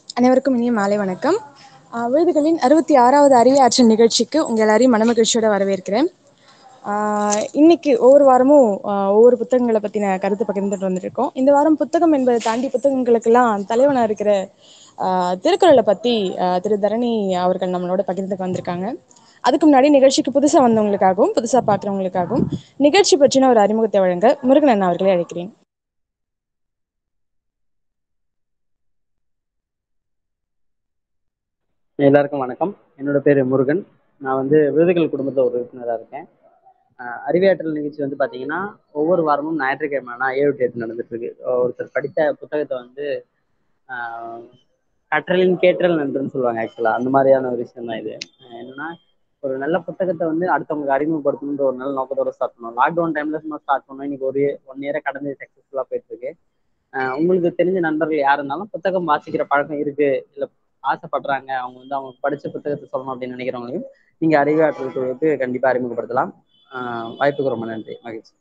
அனைவருக்கும் இனிய மாலை வணக்கம். விருதுகளின் 66வது அறிவியாற்றல் நிகழ்ச்சிக்கு உங்கள் எல்லாரையும் மனமகிழ்ச்சியோட வரவேற்கிறேன். இன்னைக்கு ஒவ்வொரு வாரமும் ஒவ்வொரு புத்தகங்களை பற்றின கருத்து பகிர்ந்துட்டு வந்துருக்கோம். இந்த வாரம் புத்தகம் என்பதை தாண்டி புத்தகங்களுக்கெல்லாம் தலைவனாக இருக்கிற திருக்குறளை பற்றி திரு தரணி அவர்கள் நம்மளோட பகிர்ந்துக்கு வந்திருக்காங்க. அதுக்கு முன்னாடி நிகழ்ச்சிக்கு புதுசாக வந்தவங்களுக்காகவும் புதுசாக பார்க்குறவங்களுக்காகவும் நிகழ்ச்சி பற்றின ஒரு அறிமுகத்தை வழங்க முருகன் அண்ணா அவர்களை அழைக்கிறேன். எல்லாருக்கும் வணக்கம். என்னோட பேர் முருகன். நான் விருதுகள் குடும்பத்தில் ஒரு உறுப்பினராக இருக்கேன். அறிவியாற்றல் நிகழ்ச்சி பார்த்தீங்கன்னா ஒவ்வொரு வாரமும் ஞாயிற்றுக்கிழமை 7 to 8 நடந்துட்டு இருக்கு. ஒருத்தர் படித்த புத்தகத்தை கற்றலின் கேட்டல் நன்றுன்னு சொல்லுவாங்க. ஆக்சுவலா அந்த மாதிரியான ஒரு விஷயம் தான் இது. என்னன்னா, ஒரு நல்ல புத்தகத்தை அடுத்தவங்களுக்கு அறிமுகப்படுத்தணுன்ற ஒரு நல்ல நோக்கத்தோட ஸ்டார்ட் பண்ணோம். லாக்டவுன் டைம்ல சும்மா ஸ்டார்ட் பண்ணோம். இன்னைக்கு ஒரு 1 year கடந்து சக்சஸ்ஃபுல்லா போயிட்டு இருக்கு. உங்களுக்கு தெரிஞ்ச நண்பர்கள் யார் இருந்தாலும் புத்தகம் வாசிக்கிற பழக்கம் இருக்கு, இல்லை ஆசைப்படுறாங்க, அவங்க படிச்ச புத்தகத்தை சொல்லணும் அப்படின்னு நினைக்கிறவங்களையும் நீங்க அறிவாற்றல் குழுவுக்கு கண்டிப்பா அறிமுகப்படுத்தலாம். வாய்ப்புக்கு ரொம்ப நன்றி. மகிழ்ச்சி.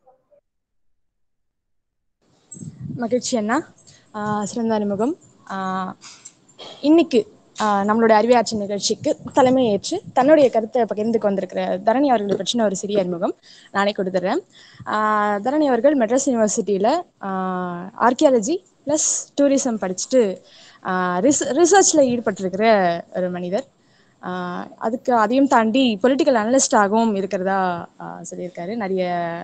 மகிழ்ச்சி அண்ணா. சிறந்த அறிமுகம். இன்னைக்கு நம்மளுடைய அறிவியாற்றல் நிகழ்ச்சிக்கு தலைமை ஏற்று தன்னுடைய கருத்தை பகிர்ந்துக்கு வந்திருக்கிற தரணி அவர்களை பற்றின ஒரு சிறிய அறிமுகம் நானே கொடுத்துட்றேன். தரணி அவர்கள் மெட்ராஸ் யூனிவர்சிட்டியில் ஆர்கியாலஜி ப்ளஸ் டூரிசம் படிச்சுட்டு ரிசர்ச்சில் ஈடுபட்டிருக்கிற ஒரு மனிதர். அதையும் தாண்டி பொலிட்டிக்கல் அனலிஸ்டாகவும் இருக்கிறதா சொல்லியிருக்காரு. நிறைய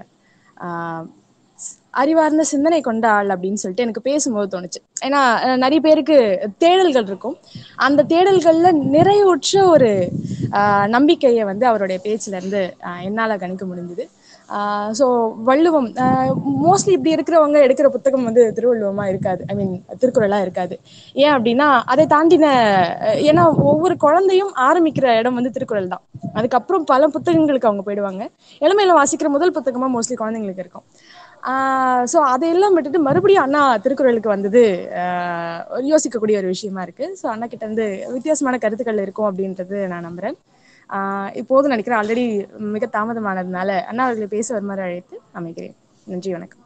அறிவார்ந்த சிந்தனை கொண்ட ஆள் அப்படின்னு சொல்லிட்டு எனக்கு பேசும்போது தோணுச்சு. ஏன்னா நிறைய பேருக்கு தேடல்கள் இருக்கும். அந்த தேடல்கள்ல நிறைவுற்ற ஒரு நம்பிக்கையை அவருடைய பேச்சுல இருந்து என்னால கணிக்க முடிஞ்சுது. ஸோ வள்ளுவம் மோஸ்ட்லி இப்படி இருக்கிறவங்க எடுக்கிற புத்தகம் திருவள்ளுவமா இருக்காது, ஐ மீன் திருக்குறளா இருக்காது. ஏன் அப்படின்னா அதை தாண்டின, ஏன்னா ஒவ்வொரு குழந்தையும் ஆரம்பிக்கிற இடம் திருக்குறள் தான். அதுக்கப்புறம் பல புத்தகங்களுக்கு அவங்க போயிடுவாங்க. இளமையில வாசிக்கிற முதல் புத்தகமா மோஸ்ட்லி குழந்தைங்களுக்கு இருக்கும். ஸோ அதையெல்லாம் விட்டுட்டு மறுபடியும் அண்ணா திருக்குறளுக்கு வந்தது யோசிக்கக்கூடிய ஒரு விஷயமா இருக்கு. ஸோ அண்ணா கிட்ட வித்தியாசமான கருத்துக்கள் இருக்கும் அப்படின்றது நான் நம்புறேன். இப்போது நினைக்கிறேன் ஆல்ரெடி மிக தாமதமானதுனால அண்ணா அவர்களை பேச வருமாறு அழைத்து அமைக்கிறேன். நன்றி, வணக்கம்.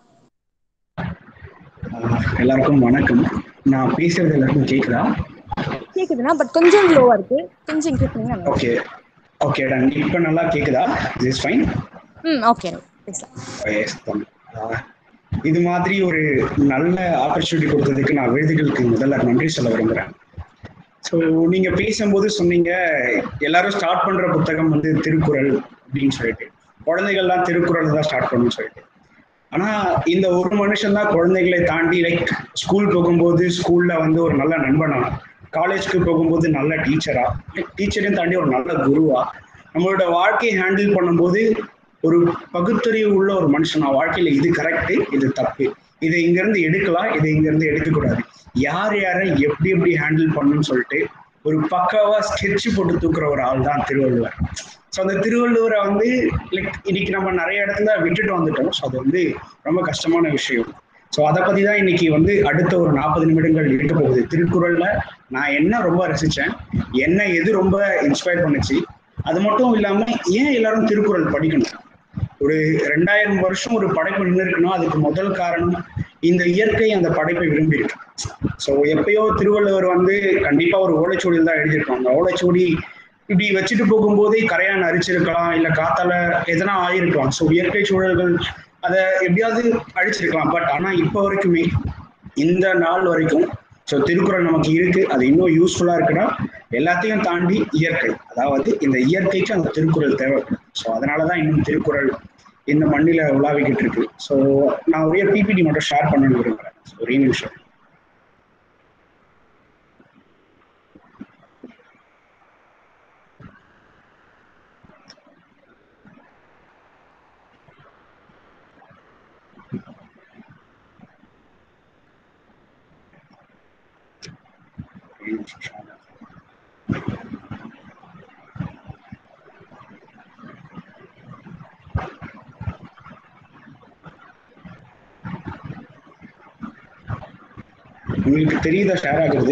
எல்லாருக்கும் வணக்கம். நான் பேசுறது எல்லாருக்கும் கேக்குதா? கேக்குதுண்ணா, பட் கொஞ்சம் லோவா இருக்கு. கொஞ்சம் இன்க்ரீஸ் பண்ணுங்க. Okay okay done. இப்போ நல்லா கேக்குதா? Is fine. ஓகே பேசலாம். இது மாதிரி ஒரு நல்ல ஆப்பர்ச்சுனிட்டி கொடுத்ததுக்கு நான் விருதுகளுக்கு முதல்ல நன்றி சொல்ல விரும்புகிறேன். ஸோ நீங்கள் பேசும்போது சொன்னீங்க எல்லாரும் ஸ்டார்ட் பண்ணுற புத்தகம் திருக்குறள் அப்படின்னு சொல்லிட்டு, குழந்தைகள்லாம் திருக்குறள் தான் ஸ்டார்ட் பண்ணணும்னு சொல்லிட்டு. ஆனால் இந்த ஒரு மனுஷன் தான் குழந்தைகளை தாண்டி லைக் ஸ்கூல் போகும்போது ஸ்கூலில் ஒரு நல்ல நண்பனா, காலேஜ்க்கு போகும்போது நல்ல டீச்சரா, டீச்சரையும் தாண்டி ஒரு நல்ல குருவா, நம்மளோட வாழ்க்கையை ஹேண்டில் பண்ணும்போது ஒரு பகுத்தறிவு உள்ள ஒரு மனுஷனா, வாழ்க்கையில இது கரெக்டு, இது தப்பு, இதை இங்கிருந்து எடுக்கலாம், இதை இங்கிருந்து எடுக்கக்கூடாது, யார் யாரை எப்படி எப்படி ஹேண்டில் பண்ணணும்னு சொல்லிட்டு ஒரு பக்காவா ஸ்கெட்ச் போட்டு தூக்குற ஒரு ஆள் தான் திருவள்ளுவர். ஸோ அந்த திருவள்ளுவரை லைக் இன்னைக்கு நம்ம நிறைய இடத்துல விட்டுட்டு வந்துட்டோம். ஸோ அது ரொம்ப கஷ்டமான விஷயம். ஸோ அதை பத்தி தான் இன்னைக்கு அடுத்த ஒரு 40 நிமிடங்கள் இருக்க போகுது. திருக்குறள்ல நான் என்ன ரொம்ப ரசிச்சேன், என்ன எது ரொம்ப இன்ஸ்பயர் பண்ணுச்சு, அது மட்டும் இல்லாம ஏன் எல்லாரும் திருக்குறள் படிக்கணும், ஒரு 2000 வருஷம் ஒரு படைப்பு நின்று இருக்குன்னா அதுக்கு முதல் காரணம் இந்த இயற்கை அந்த படைப்பை விரும்பி இருக்கு. ஸோ எப்பயோ திருவள்ளுவர் கண்டிப்பா ஒரு ஓலைச்சுவடியில் தான் எழுதியிருக்கோம். அந்த ஓலைச்சுவடி இப்படி வச்சுட்டு போகும்போதே கரையான் அரிச்சிருக்கலாம், இல்லை காத்தால எதனா ஆயிருக்கலாம். ஸோ இயற்கை சூழல்கள் அதை எப்படியாவது அழிச்சிருக்கலாம். பட் ஆனா இப்போ வரைக்குமே இந்த நாள் வரைக்கும் ஸோ திருக்குறள் நமக்கு இருக்கு. அது இன்னும் யூஸ்ஃபுல்லா இருக்குன்னா எல்லாத்தையும் தாண்டி இயற்கை, அதாவது இந்த இயற்கைக்கு அந்த திருக்குறள் தேவைப்படும். ஸோ அதனாலதான் இன்னும் திருக்குறள் இந்த மண்ணில உலாவிக்கிட்டு இருக்கு. ஸோ நான் ஒரே பிபிடி மட்டும் ஷேர் பண்ணணும்னு விரும்புறேன். ஒரே நிமிஷம். உங்களுக்கு தெரியுதா ஷேர் ஆகுறது?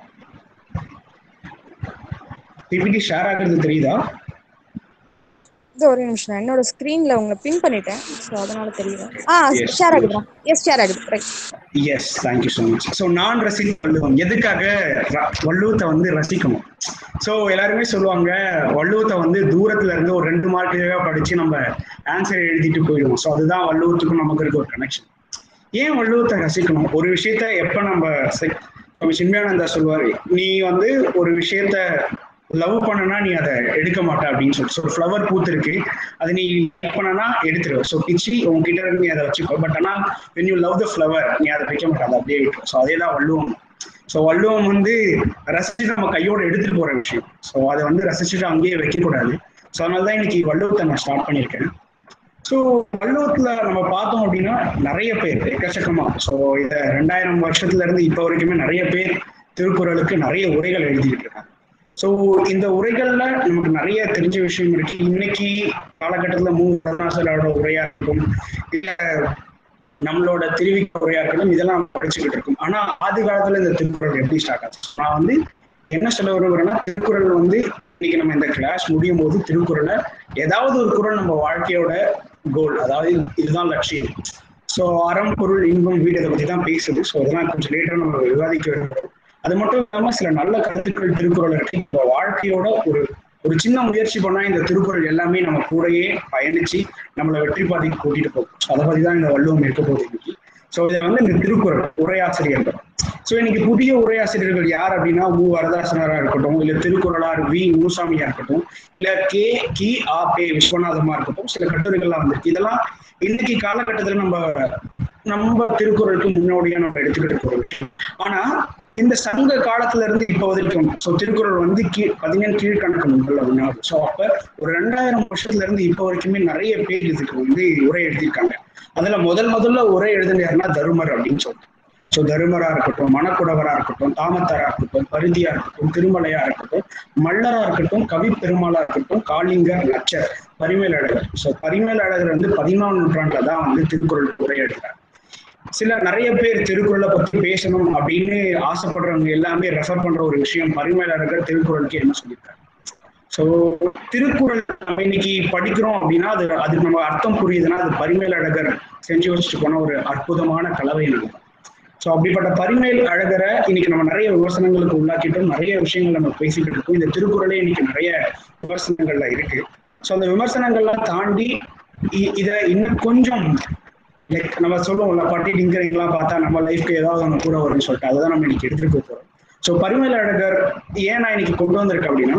பிபிடி ஷேர் ஆகுறது தெரியுதா? ஒரே நிமிஷம், என்னோட ஸ்கிரீன்ல உங்களை பின் பண்ணிட்டேன், ஸோ அதனால தெரியல. Yes, share please. ஆகுதுடா. எஸ், ஷேர் ஆகுது. Right. Yes, thank you so much. So நான் ரசிக்கும் வள்ளுவம், எதுக்காக வள்ளுவத்தை வந்து ரசிக்கணும்? ஸோ எல்லாருமே சொல்லுவாங்க வள்ளுவத்தை வந்து தூரத்துல இருந்து ஒரு 2 மார்க்குக்காக படிச்சு நம்ம ஆன்சர் எழுதிட்டு போயிடுவோம். ஸோ அதுதான் வள்ளுவத்துக்கும் நமக்கு இருக்க ஒரு கனெக்ஷன். ஏன் வள்ளுவத்தை ரசிக்கணும்? ஒரு விஷயத்த எப்ப நம்ம சின்மயானந்தா சொல்லுவாரு, நீ வந்து ஒரு விஷயத்த லவ் பண்ணனா நீ அதை எடுக்க மாட்ட அப்படின்னு சொல்லிட்டு. ஸோ ஃப்ளவர் பூத்து இருக்கு, அது நீ லவ் பண்ணனா எடுத்துருவ. ஸோ பிச்சு உங்ககிட்ட இருந்து நீ அதை வச்சுக்கோ. பட் ஆனால் when you love the flower நீ அதை வைக்க மாட்ட, அதை அப்படியே விட்டுரும். ஸோ அதே தான் வள்ளுவம். ஸோ வள்ளுவம் வந்து ரசிச்சு நம்ம கையோட எடுத்துட்டு போற விஷயம். ஸோ அதை வந்து ரசிச்சுட்டு அங்கேயே வைக்கக்கூடாது. ஸோ அதனாலதான் இன்னைக்கு வள்ளுவத்தை நான் ஸ்டார்ட் பண்ணியிருக்கேன். ஸோ வள்ளுவத்துல நம்ம பார்த்தோம் அப்படின்னா நிறைய பேர் எக்கச்சக்கமா, ஸோ இதை 2000 வருஷத்துல இருந்து இப்போ வரைக்குமே நிறைய பேர் திருக்குறளுக்கு நிறைய உரைகள் எழுதிட்டு இருக்காங்க. ஸோ இந்த உரைகள்ல நமக்கு நிறைய தெரிஞ்ச விஷயம் இருக்கு. இன்னைக்கு காலகட்டத்துல கருணாசரோட உரையா இருக்கும், இல்ல நம்மளோட திருவிக்க உரையா இருக்கட்டும், இதெல்லாம் படிச்சுக்கிட்டு இருக்கும். ஆனா ஆதி காலத்துல இந்த திருக்குறள் எப்படி ஸ்டார்ட் ஆச்சு? நான் வந்து என்ன சொல்ல விரும்புறேன்னா, திருக்குறள் வந்து இன்னைக்கு நம்ம இந்த கிளாஸ் முடியும் போது திருக்குறளை ஏதாவது ஒரு குறள் நம்ம வாழ்க்கையோட கோல், அதாவது இதுதான் லட்சியம். ஸோ அறம், பொருள், இன்பம், வீடு, இதை பத்தி தான் பேசுது. ஸோ இதெல்லாம் கொஞ்சம் லேட்டரா நம்ம விவாதிக்க வேண்டும். அது மட்டும் இல்லாம சில நல்ல கருத்துக்கள் திருக்குறள் இருக்கு. இப்போ வாழ்க்கையோட ஒரு சின்ன முயற்சி பண்ணா இந்த திருக்குறள் எல்லாமே நம்ம கூடயே பயணிச்சு நம்மளை வெற்றி பாதைக்கு கூட்டிட்டு போகும். அதை பத்தி தான் இந்த வள்ளுவம் இருக்க போகுது இன்னைக்கு. ஸோ இதை வந்து இந்த திருக்குறள் உரையாசிரியர்கள். ஸோ இன்னைக்கு புதிய உரையாசிரியர்கள் யார் அப்படின்னா, மு வரதாசனரா இருக்கட்டும், இல்ல திருக்குறளார் வி முனுசாமியா இருக்கட்டும், இல்ல கி ஆ பே விஸ்வநாதமா இருக்கட்டும், சில கட்டுரைகள்லாம் வந்திருக்கு. இதெல்லாம் இன்னைக்கு காலகட்டத்துல நம்ம திருக்குறளுக்கு முன்னோடியா நம்ம எடுத்துக்கிட்டு போற விஷயம். ஆனா இந்த சங்க காலத்துல இருந்து இப்ப வரைக்கும் ஸோ திருக்குறள் வந்து 17 கீழ்கணக்கு நூல்கள் அப்படின்னா, ஸோ அப்ப ஒரு 2000 வருஷத்துல இருந்து இப்ப வரைக்குமே நிறைய பேர் இதுக்கு வந்து உரை எழுதியிருக்காங்க. அதுல முதல்ல உரை எழுதினாருன்னா தருமர் அப்படின்னு சொல்லிட்டு. ஸோ தருமரா இருக்கட்டும், மணக்குடவரா இருக்கட்டும், தாமத்தாரா இருக்கட்டும், பருதியா இருக்கட்டும், திருமலையா இருக்கட்டும், மல்லரா இருக்கட்டும், கவி பெருமாளா இருக்கட்டும், காளிங்கர், நச்சர், பரிமேலழகர். ஸோ பரிமேலழகர் வந்து 14ஆம் நூற்றாண்டுல தான் வந்து திருக்குறள் உரை எழுதுறாரு. சில நிறைய பேர் திருக்குறளை பத்தி பேசணும் அப்படின்னு ஆசைப்படுறவங்க எல்லாமே ரெஃபர் பண்ற ஒரு விஷயம், பரிமேலழகர் திருக்குறளுக்கு என்ன சொல்லியிருக்காரு. ஸோ திருக்குறள் நம்ம இன்னைக்கு படிக்கிறோம் அப்படின்னா அதுக்கு நம்ம அர்த்தம் புரியுதுன்னா அது பரிமேலழகர் செஞ்சு வச்சுட்டு போன ஒரு அற்புதமான கலவை நம்ம. ஸோ அப்படிப்பட்ட பரிமேலழகரை இன்னைக்கு நம்ம நிறைய விமர்சனங்களுக்கு உள்ளாக்கிட்டோம், நிறைய விஷயங்கள் நம்ம பேசிக்கிட்டு இருக்கோம். இந்த திருக்குறளே இன்னைக்கு நிறைய விமர்சனங்கள்ல இருக்கு. ஸோ அந்த விமர்சனங்கள்லாம் தாண்டி இதை இன்னும் கொஞ்சம் லைக் நம்ம சொல்லுவோம்ல, பட்டி டிங்கரிங்லாம் பார்த்தா நம்ம லைஃப்க்கு ஏதாவது ஒன்று கூட வரும்னு சொல்லிட்டு அதை தான் நம்ம இன்னைக்கு எடுத்துட்டு போறோம். ஸோ பரிமேலழகர் ஏன் நான் இன்னைக்கு கொண்டு வந்திருக்கேன் அப்படின்னா,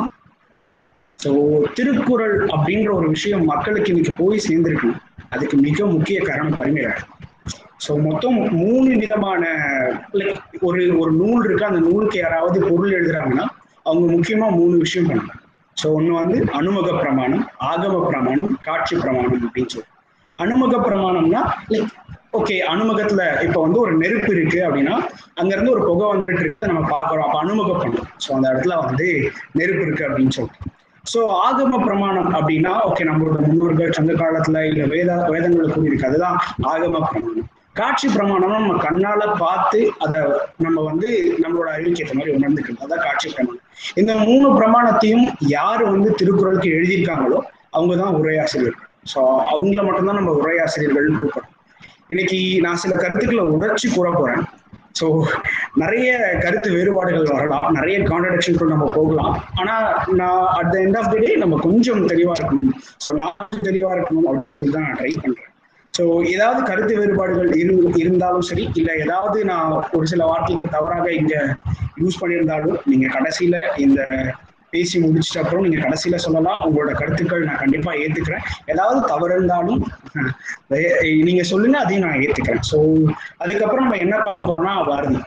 ஸோ திருக்குறள் அப்படின்ற ஒரு விஷயம் மக்களுக்கு இன்னைக்கு போய் சேர்ந்திருக்கு. அதுக்கு மிக முக்கிய காரணம் பரிமேலழகர். ஸோ மொத்தம் 3 விதமான லைக் ஒரு நூல் இருக்கு. அந்த நூலுக்கு யாராவது பொருள் எழுதுறாங்கன்னா அவங்க முக்கியமா 3 விஷயம் பண்ணாங்க. ஸோ ஒன்று வந்து அனுமக பிரமாணம், ஆகம பிரமாணம், காட்சி பிரமாணம் அப்படின்னு சொல்லி. அனுமக பிரமாணம்னா லைக் ஓகே, அனுமகத்துல இப்ப வந்து ஒரு நெருப்பு இருக்கு அப்படின்னா அங்க இருந்து ஒரு புகை வந்துட்டு இருக்கு நம்ம பாக்குறோம், அப்ப அனுமக பிரமாணம். ஸோ அந்த இடத்துல வந்து நெருப்பு இருக்கு அப்படின்னு சொல்லிட்டு. ஸோ ஆகம பிரமாணம் அப்படின்னா ஓகே, நம்மளோட முன்னோர்கள் சங்க காலத்துல இல்ல வேதங்களை கூடியிருக்கு, அதுதான் ஆகம பிரமாணம். காட்சி பிரமாணம் நம்ம கண்ணால பார்த்து அதை நம்ம வந்து நம்மளோட அறிவுக்கு ஏற்ற மாதிரி உணர்ந்துக்கணும், அதான் காட்சி பிரமாணம். இந்த 3 பிரமாணத்தையும் யாரு வந்து திருக்குறளுக்கு எழுதியிருக்காங்களோ அவங்கதான் உரையாசிரியர்கள். ஸோ அவங்கள மட்டும்தான் நம்ம உரையாசிரியர்கள் கூப்பிடணும். இன்னைக்கு நான் சில கருத்துக்களை உடைச்சு கூற போறேன். ஸோ நிறைய கருத்து வேறுபாடுகள் வரலாம், நிறைய கான்ட்ரடிக்ஷன்கள் நம்ம போகலாம். ஆனா நான் at the end of the day நம்ம கொஞ்சம் தெளிவா இருக்கணும். ஸோ நான் தெளிவா இருக்கணும் அப்படின்னு தான் நான் ட்ரை பண்றேன். ஸோ ஏதாவது கருத்து வேறுபாடுகள் இருந்தாலும் சரி, இல்லை ஏதாவது நான் ஒரு சில வார்த்தைகள் தவறாக இங்க யூஸ் பண்ணியிருந்தாலும் நீங்க கடைசியில இந்த பேசி முடிச்சிட்ட அப்புறம் நீங்க கடைசியில சொல்லலாம். உங்களோட கருத்துக்கள் நான் கண்டிப்பா ஏத்துக்கிறேன். ஏதாவது தவறு இருந்தாலும் நீங்க சொல்லுங்க, அதையும் நான் ஏத்துக்கிறேன். ஸோ அதுக்கப்புறம் நம்ம என்ன பார்ப்போம்னா பாரதி.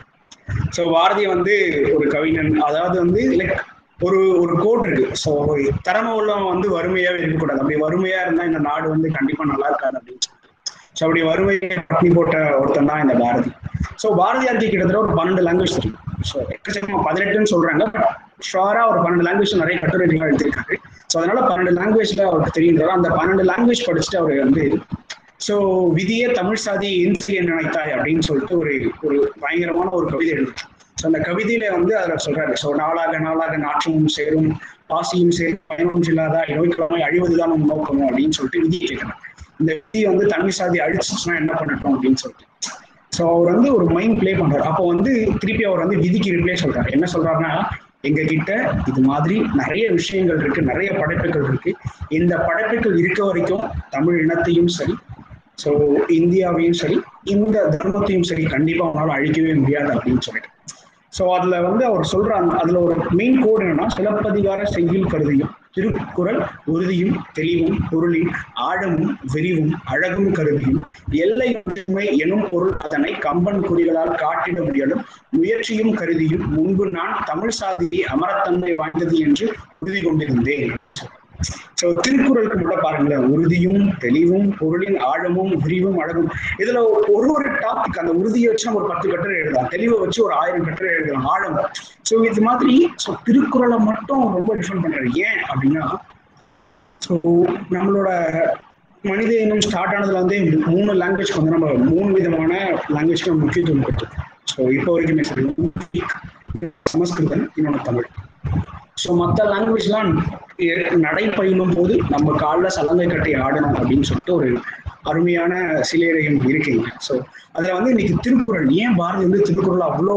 ஸோ பாரதி வந்து ஒரு கவிஞன். அதாவது வந்து லைக் ஒரு கோட் இருக்கு. ஸோ திறமை உள்ளவன் வந்து வறுமையாவே இருக்கக்கூடாது. அப்படி வறுமையா இருந்தா இந்த நாடு வந்து கண்டிப்பா நல்லா இருக்காது அப்படின்னு சொல்லிட்டு. ஸோ அப்படி வறுமையை பட்டி போட்ட ஒருத்தன் தான் இந்த பாரதி. ஸோ பாரதியாருக்கு கிட்டத்தட்ட ஒரு 12 லாங்குவேஜ் தெரியும். ஸோ எக்கச்சக்கமா 18ன்னு சொல்றாங்க, ஷுவரா ஒரு 12 லாங்குவேஜ் நிறைய கட்டுரைகள் எழுதியிருக்காரு. ஸோ அதனால 12 லாங்குவேஜ்ல அவருக்கு தெரியுறாரு. அந்த 12 லாங்குவேஜ் படிச்சுட்டு அவர் வந்து ஸோ விதியே தமிழ் சாதி இன்சிய நினைத்தாய் அப்படின்னு சொல்லிட்டு ஒரு பயங்கரமான ஒரு கவிதை எழுதிருக்கு. ஸோ அந்த கவிதையில வந்து அதில் சொல்றாரு, ஸோ நாளாக நாளாக நாற்றமும் சேரும் பாசியும் சரி பயனொன்று இல்லாத நோய்க்கிழமை அழிவதுதான் நம்ம நோக்கணும் அப்படின்னு சொல்லிட்டு விதி கேட்கிறாங்க. இந்த விதி வந்து தன்மை சாதி அழிச்சுச்சுன்னா என்ன பண்ணட்டும் அப்படின்னு சொல்லிட்டு. ஸோ அவர் வந்து ஒரு மைண்ட் பிளே பண்றாரு. அப்போ வந்து திருப்பி அவர் வந்து விதிக்கு ரிப்ளை சொல்றாரு. என்ன சொல்றாருன்னா, எங்க கிட்ட இது மாதிரி நிறைய விஷயங்கள் இருக்கு, நிறைய படைப்புகள் இருக்கு. இந்த படைப்புகள் இருக்க வரைக்கும் தமிழ் இனத்தையும் சரி, ஸோ இந்தியாவையும் சரி, இந்த தர்மத்தையும் சரி கண்டிப்பா அவனால அழிக்கவே முடியாது அப்படின்னு சொல்லிட்டு. ஸோ அதுல வந்து அவர் சொல்ற அதுல ஒரு மெயின் கோட் என்னன்னா, சிலப்பதிகார செய்யுள் கருதியும் திருக்குறள் உறுதியும் தெளிவும் பொருளின் ஆழமும் விரிவும் அழகும் கருதியும் எல்லை ஒற்றுமை எனும் பொருள் அதனை கம்பன் குறிகளால் காட்டிட முடியலும் முயற்சியும் கருதியும் முன்பு நான் தமிழ் சாதியை அமரத்தன்மை வாய்ந்தது என்று உறுதி கொண்டிருந்தேன். ஸோ திருக்குறளுக்கு மட்டும் பாருங்களேன், உறுதியும் தெளிவும் பொருளின் ஆழமும் விரிவும் அழகும். இதுல ஒரு டாபிக், அந்த உறுதியை வச்சு நம்ம ஒரு 10 கட்டுரை எழுதலாம், தெளிவை வச்சு ஒரு 1000 கட்டுரை எழுதலாம், ஆழம். ஸோ இது மாதிரி திருக்குறளை மட்டும் ரொம்ப டிஃபரெண்ட் பண்றாரு. ஏன் அப்படின்னா, ஸோ நம்மளோட மனித இனம் ஸ்டார்ட் ஆனதுல வந்து 3 லாங்குவேஜ்க்கு வந்து நம்ம 3 விதமான லாங்குவேஜ்க்கு நம்ம முக்கியத்துவம் கொடுத்தோம். ஸோ இப்போ வரைக்குமே சரி, சமஸ்கிருதம், இன்னொன்று தமிழ். ஸோ மற்ற லாங்குவேஜ்லாம் நடை பயிலும் போது நம்ம காலில் சலங்கை கட்டி ஆடணும் அப்படின்னு சொல்லிட்டு ஒரு அருமையான சிலையரையும் இருக்கீங்க. ஸோ அதுல வந்து இன்னைக்கு திருக்குறள், ஏன் பாரதி வந்து திருக்குறள் அவ்வளோ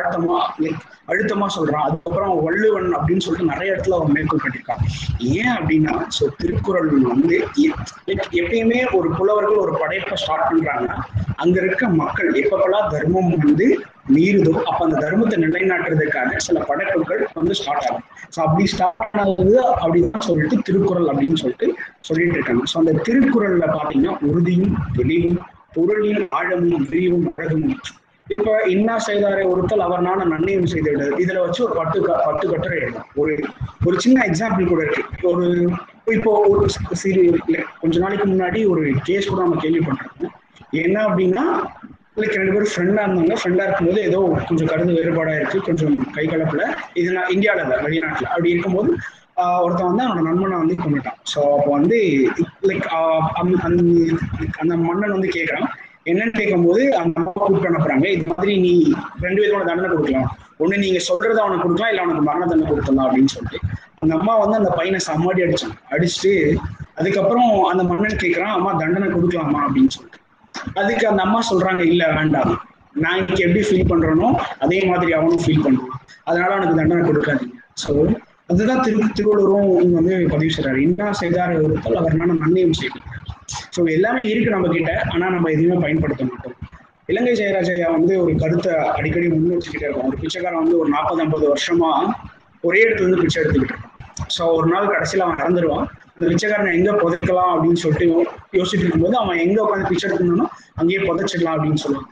அழுத்தமா சொல்றான், அதுக்கப்புறம் வள்ளுவன் அப்படின்னு சொல்லிட்டு நிறைய இடத்துல அவன் மேற்கோள் கட்டியிருக்கான். ஏன் அப்படின்னா, ஸோ திருக்குறள் வந்து எப்பயுமே ஒரு புலவர்கள் ஒரு படைப்பை ஸ்டார்ட் பண்றாங்கன்னா அங்க இருக்க மக்கள் எப்பப்பெல்லாம் தர்மம் வந்து மீறுதோ அப்ப அந்த தர்மத்தை நிலைநாட்டுறதுக்காக சில படைப்புகள் வந்து ஸ்டார்ட் ஆகும். ஸோ அப்படி ஸ்டார்ட் ஆகுது அப்படின்னு சொல்லிட்டு திருக்குறள் அப்படின்னு சொல்லிட்டு இருக்காங்க. ஸோ அந்த திருக்குறள்ல பாத்தீங்கன்னா உறுதியும் தெளிவும் பொருளின் ஆழமும் விரிவும் அழகும். இப்ப இன்னா செய்தாரை ஒருத்தல் அவர் நான நன்மையும் செய்து விடுறது, இதுல வச்சு ஒரு 10 கட்டுரை எழுதலாம். ஒரு சின்ன எக்ஸாம்பிள் கூட இருக்கு. இப்போ ஒரு கொஞ்ச நாளைக்கு முன்னாடி ஒரு கேஸ் கூட நம்ம கேள்விப்பட்டிருக்கோம். என்ன அப்படின்னா, 2 பேரும் ஃப்ரெண்டா இருந்தாங்க. ஃப்ரெண்டா இருக்கும்போது ஏதோ கொஞ்சம் கருத்து வேறுபாடா இருக்கு, கொஞ்சம் கை கலப்புல. இது நான் இந்தியாவில இல்லை, வெளிநாட்டுல. அப்படி இருக்கும்போது ஒருத்தன் வந்து அவனோட நண்பனை வந்து கொண்டுட்டான். ஸோ அப்போ வந்து அந்த மன்னன் வந்து கேட்கறான். என்னன்னு கேட்கும்போது அந்த அம்மா கூப்பிட்டு அனுப்புறாங்க. இது மாதிரி நீ 2 விதமான தண்டனை கொடுக்கலாம், ஒண்ணு நீங்க சொல்றதை அவனுக்கு கொடுக்கலாம், இல்ல அவனுக்கு மரண தண்டனை கொடுத்துடலாம் அப்படின்னு சொல்லிட்டு அந்த அம்மா வந்து அந்த பையனை சம்மாடி அடிச்சுட்டு அதுக்கப்புறம் அந்த மன்னன் கேட்கறான், அம்மா தண்டனை கொடுக்கலாமா அப்படின்னு சொல்லிட்டு. அதுக்கு அந்த அம்மா சொல்றாங்க, இல்ல வேண்டாம், நான் இன்னைக்கு எப்படி ஃபீல் பண்றேனோ அதே மாதிரி அவனும் ஃபீல் பண்றான், அதனால அவனுக்கு தண்டனை கொடுக்காதீங்க. ஸோ அதுதான் திருவள்ளுவரும் இங்க வந்து பதிவு செய்றாரு. என்ன செய்தார் ஒருத்தல் அவர் நான நன்மையும் செய்தார். ஸோ எல்லாமே இருக்கு நம்ம கிட்ட, ஆனா நம்ம எதுவுமே பயன்படுத்த மாட்டோம். இலங்கை ஜெயராஜையா வந்து ஒரு கருத்தை அடிக்கடி முன்வச்சுக்கிட்டே இருக்கும். ஒரு பிச்சைக்காரன் வந்து ஒரு 40-50 வருஷமா ஒரே இடத்துல இருந்து பிச்சை எடுத்துக்கிட்டு இருக்கான். ஸோ ஒரு நாள் கடைசியில் அவன் இறந்துருவான். அந்த பிச்சைக்காரனை எங்க புதைக்கலாம் அப்படின்னு சொல்லிட்டு யோசிச்சுட்டு இருக்கும்போது அவன் எங்க உட்காந்து பிச்சை எடுக்கணும்னா அங்கேயே புதைச்சிடலாம் அப்படின்னு சொல்லுவாங்க.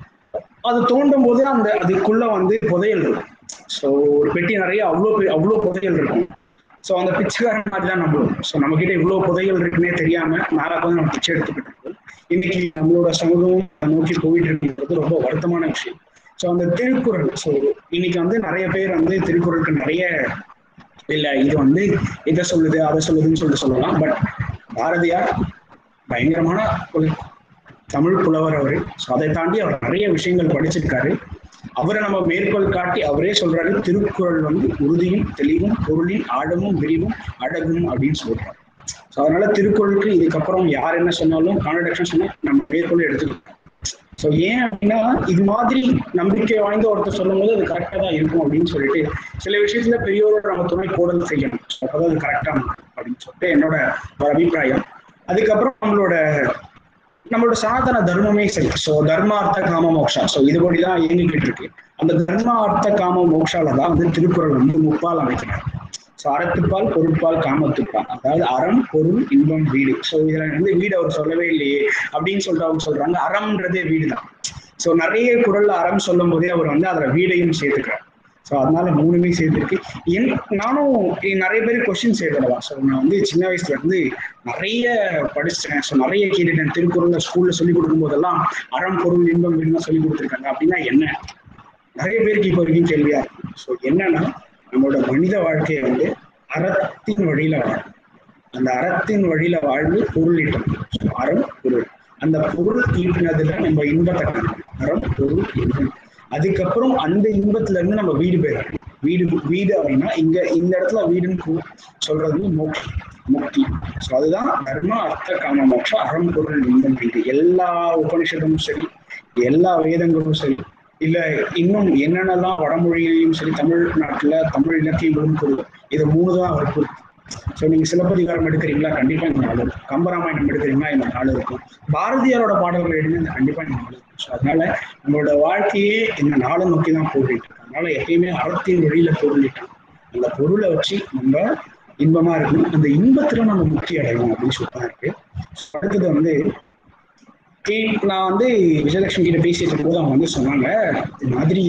அது தோண்டும் போது அதுக்குள்ள வந்து புதையல் இருக்கும். ஸோ ஒரு பெட்டி நிறைய அவ்வளோ புதையல் இருக்கும். ஸோ அந்த பிச்சைக்காரன் மாதிரி தான் நம்மளும். ஸோ நம்ம கிட்ட இவ்வளவு புதையல் இருக்குன்னே தெரியாம நாளாக வந்து நம்ம பிச்சை எடுத்துக்கிட்டு இருக்கோம். இன்னைக்கு நம்மளோட சமூகம் நோக்கி போயிட்டு இருக்கிறது ரொம்ப வருத்தமான விஷயம். ஸோ அந்த திருக்குறள், ஸோ இன்னைக்கு வந்து நிறைய பேர் வந்து திருக்குறளுக்கு நிறைய இல்லை இது வந்து இதை சொல்லுது அதை சொல்லுதுன்னு சொல்லிட்டு சொல்லலாம். பட் பாரதியார் பயங்கரமான ஒரு தமிழ் புலவர் அவரு. ஸோ அதை தாண்டி அவர் நிறைய விஷயங்கள் படிச்சிருக்காரு. அவரை நம்ம மேற்கோள் காட்டி அவரே சொல்றாரு, திருக்குறள் வந்து உறுதியும் தெளிவும் பொருளின் ஆழமும் விரிவும் அழகும் அப்படின்னு சொல்றாரு. ஸோ அதனால திருக்குறளுக்கு இதுக்கப்புறம் யார் என்ன சொன்னாலும் கான்ட்ரடிக்ஷன் சொன்னா நம்ம மேற்கொள்ள எடுத்துக்கலாம். ஸோ ஏன் அப்படின்னா, இது மாதிரி நம்பிக்கை வாய்ந்த ஒருத்தர் சொல்லும் போது அது கரெக்டாக தான் இருக்கும் அப்படின்னு சொல்லிட்டு சில விஷயத்துல பெரியோரோட நம்ம துணை போடல் செய்யணும். அப்போதான் அது கரெக்டா அப்படின்னு சொல்லிட்டு என்னோட ஒரு அபிப்பிராயம். அதுக்கப்புறம் நம்மளோட சனாதன தர்மமே சரி. ஸோ தர்ம அர்த்த காம மோக்ஷா, ஸோ இதுபடிதான் இயங்கிக்கிட்டு இருக்கு. அந்த தர்ம அர்த்த காம மோக்ஷால தான் வந்து திருக்குறள் வந்து 3 அமைக்கிறார். ஸோ அறத்துப்பால் பொருட்பால் காமத்துப்பால், அதாவது அறம் பொருள் இன்பம் வீடு. ஸோ இதுல வந்து வீடு அவர் சொல்லவே இல்லையே அப்படின்னு சொல்லிட்டு அவங்க சொல்றாங்க. அறம்ன்றதே வீடு தான். ஸோ நிறைய குறள்ல அறம் சொல்லும் போதே அவர் வந்து அதுல வீடையும் சேர்த்துக்கிறார். ஸோ அதனால 3மே சேர்த்துருக்கு. நானும் நிறைய பேர் கொஸ்டின் சேர்த்துடலாம். ஸோ நான் வந்து சின்ன வயசுல இருந்து நிறைய படிச்சிட்டேன். ஸோ நிறைய கேட்டுட்டேன். திருக்குறள் ஸ்கூல்ல சொல்லி கொடுக்கும் போதெல்லாம் அறம் பொருள் இன்பம் வீடுன்னு சொல்லி கொடுத்துருக்காங்க. அப்படின்னா என்ன நிறைய பேருக்கு இப்போ வரைக்கும் கேள்வியா இருக்கு. ஸோ என்னன்னா, நம்மளோட மனித வாழ்க்கையை வந்து அறத்தின் வழியில வாழும். அந்த அறத்தின் வழியில வாழ்வு பொருள் ஈட்டும். அறம் பொருள், அந்த பொருள் ஈட்டினதுல நம்ம இன்பத்தை காணணும். அறம் பொருள் இன்பம். அதுக்கப்புறம் அந்த இன்பத்துல இருந்து நம்ம வீடு பெறணும். வீடு வீடு அப்படின்னா இங்க இந்த இடத்துல வீடுன்னு சொல்றது வந்து முக்தி. ஸோ அதுதான் தர்ம அர்த்த காம மோட்சம் அறம் பொருள் இன்பம் வீடு. எல்லா உபனிஷதமும் சரி, எல்லா வேதங்களும் சரி, இல்ல இன்னும் என்னென்னலாம் வடமொழியிலையும் சரி, தமிழ்நாட்டுல தமிழ் இலக்கியங்களும் பொருள், இது 3 தான் அவருக்கு. ஸோ நீங்க சிலப்பதிகாரம் எடுக்கிறீங்களா, கண்டிப்பா இந்த 4 இருக்கும். கம்பராமாயணம் எடுக்கிறீங்களா, இந்த 4 இருக்கும். பாரதியாரோட பாடல்கள் எடுங்க, இந்த கண்டிப்பா இந்த 4 இருக்கும். ஸோ அதனால நம்மளோட வாழ்க்கையே இந்த 4 நோக்கி தான் போயிட்டு இருக்கு. அதனால எப்பயுமே அறத்தின் வழியில பொருளிட்டாங்க, அந்த பொருளை வச்சு நம்ம இன்பமா இருக்கணும், அந்த இன்பத்துல நம்ம முக்தி அடையணும் அப்படின்னு சொல்லிதான் இருக்கு. அடுத்தது வந்து நான் வந்து விஜயலட்சுமி கிட்ட பேசிட்டு இருக்கும்போது அவங்க வந்து சொன்னாங்க, இது மாதிரி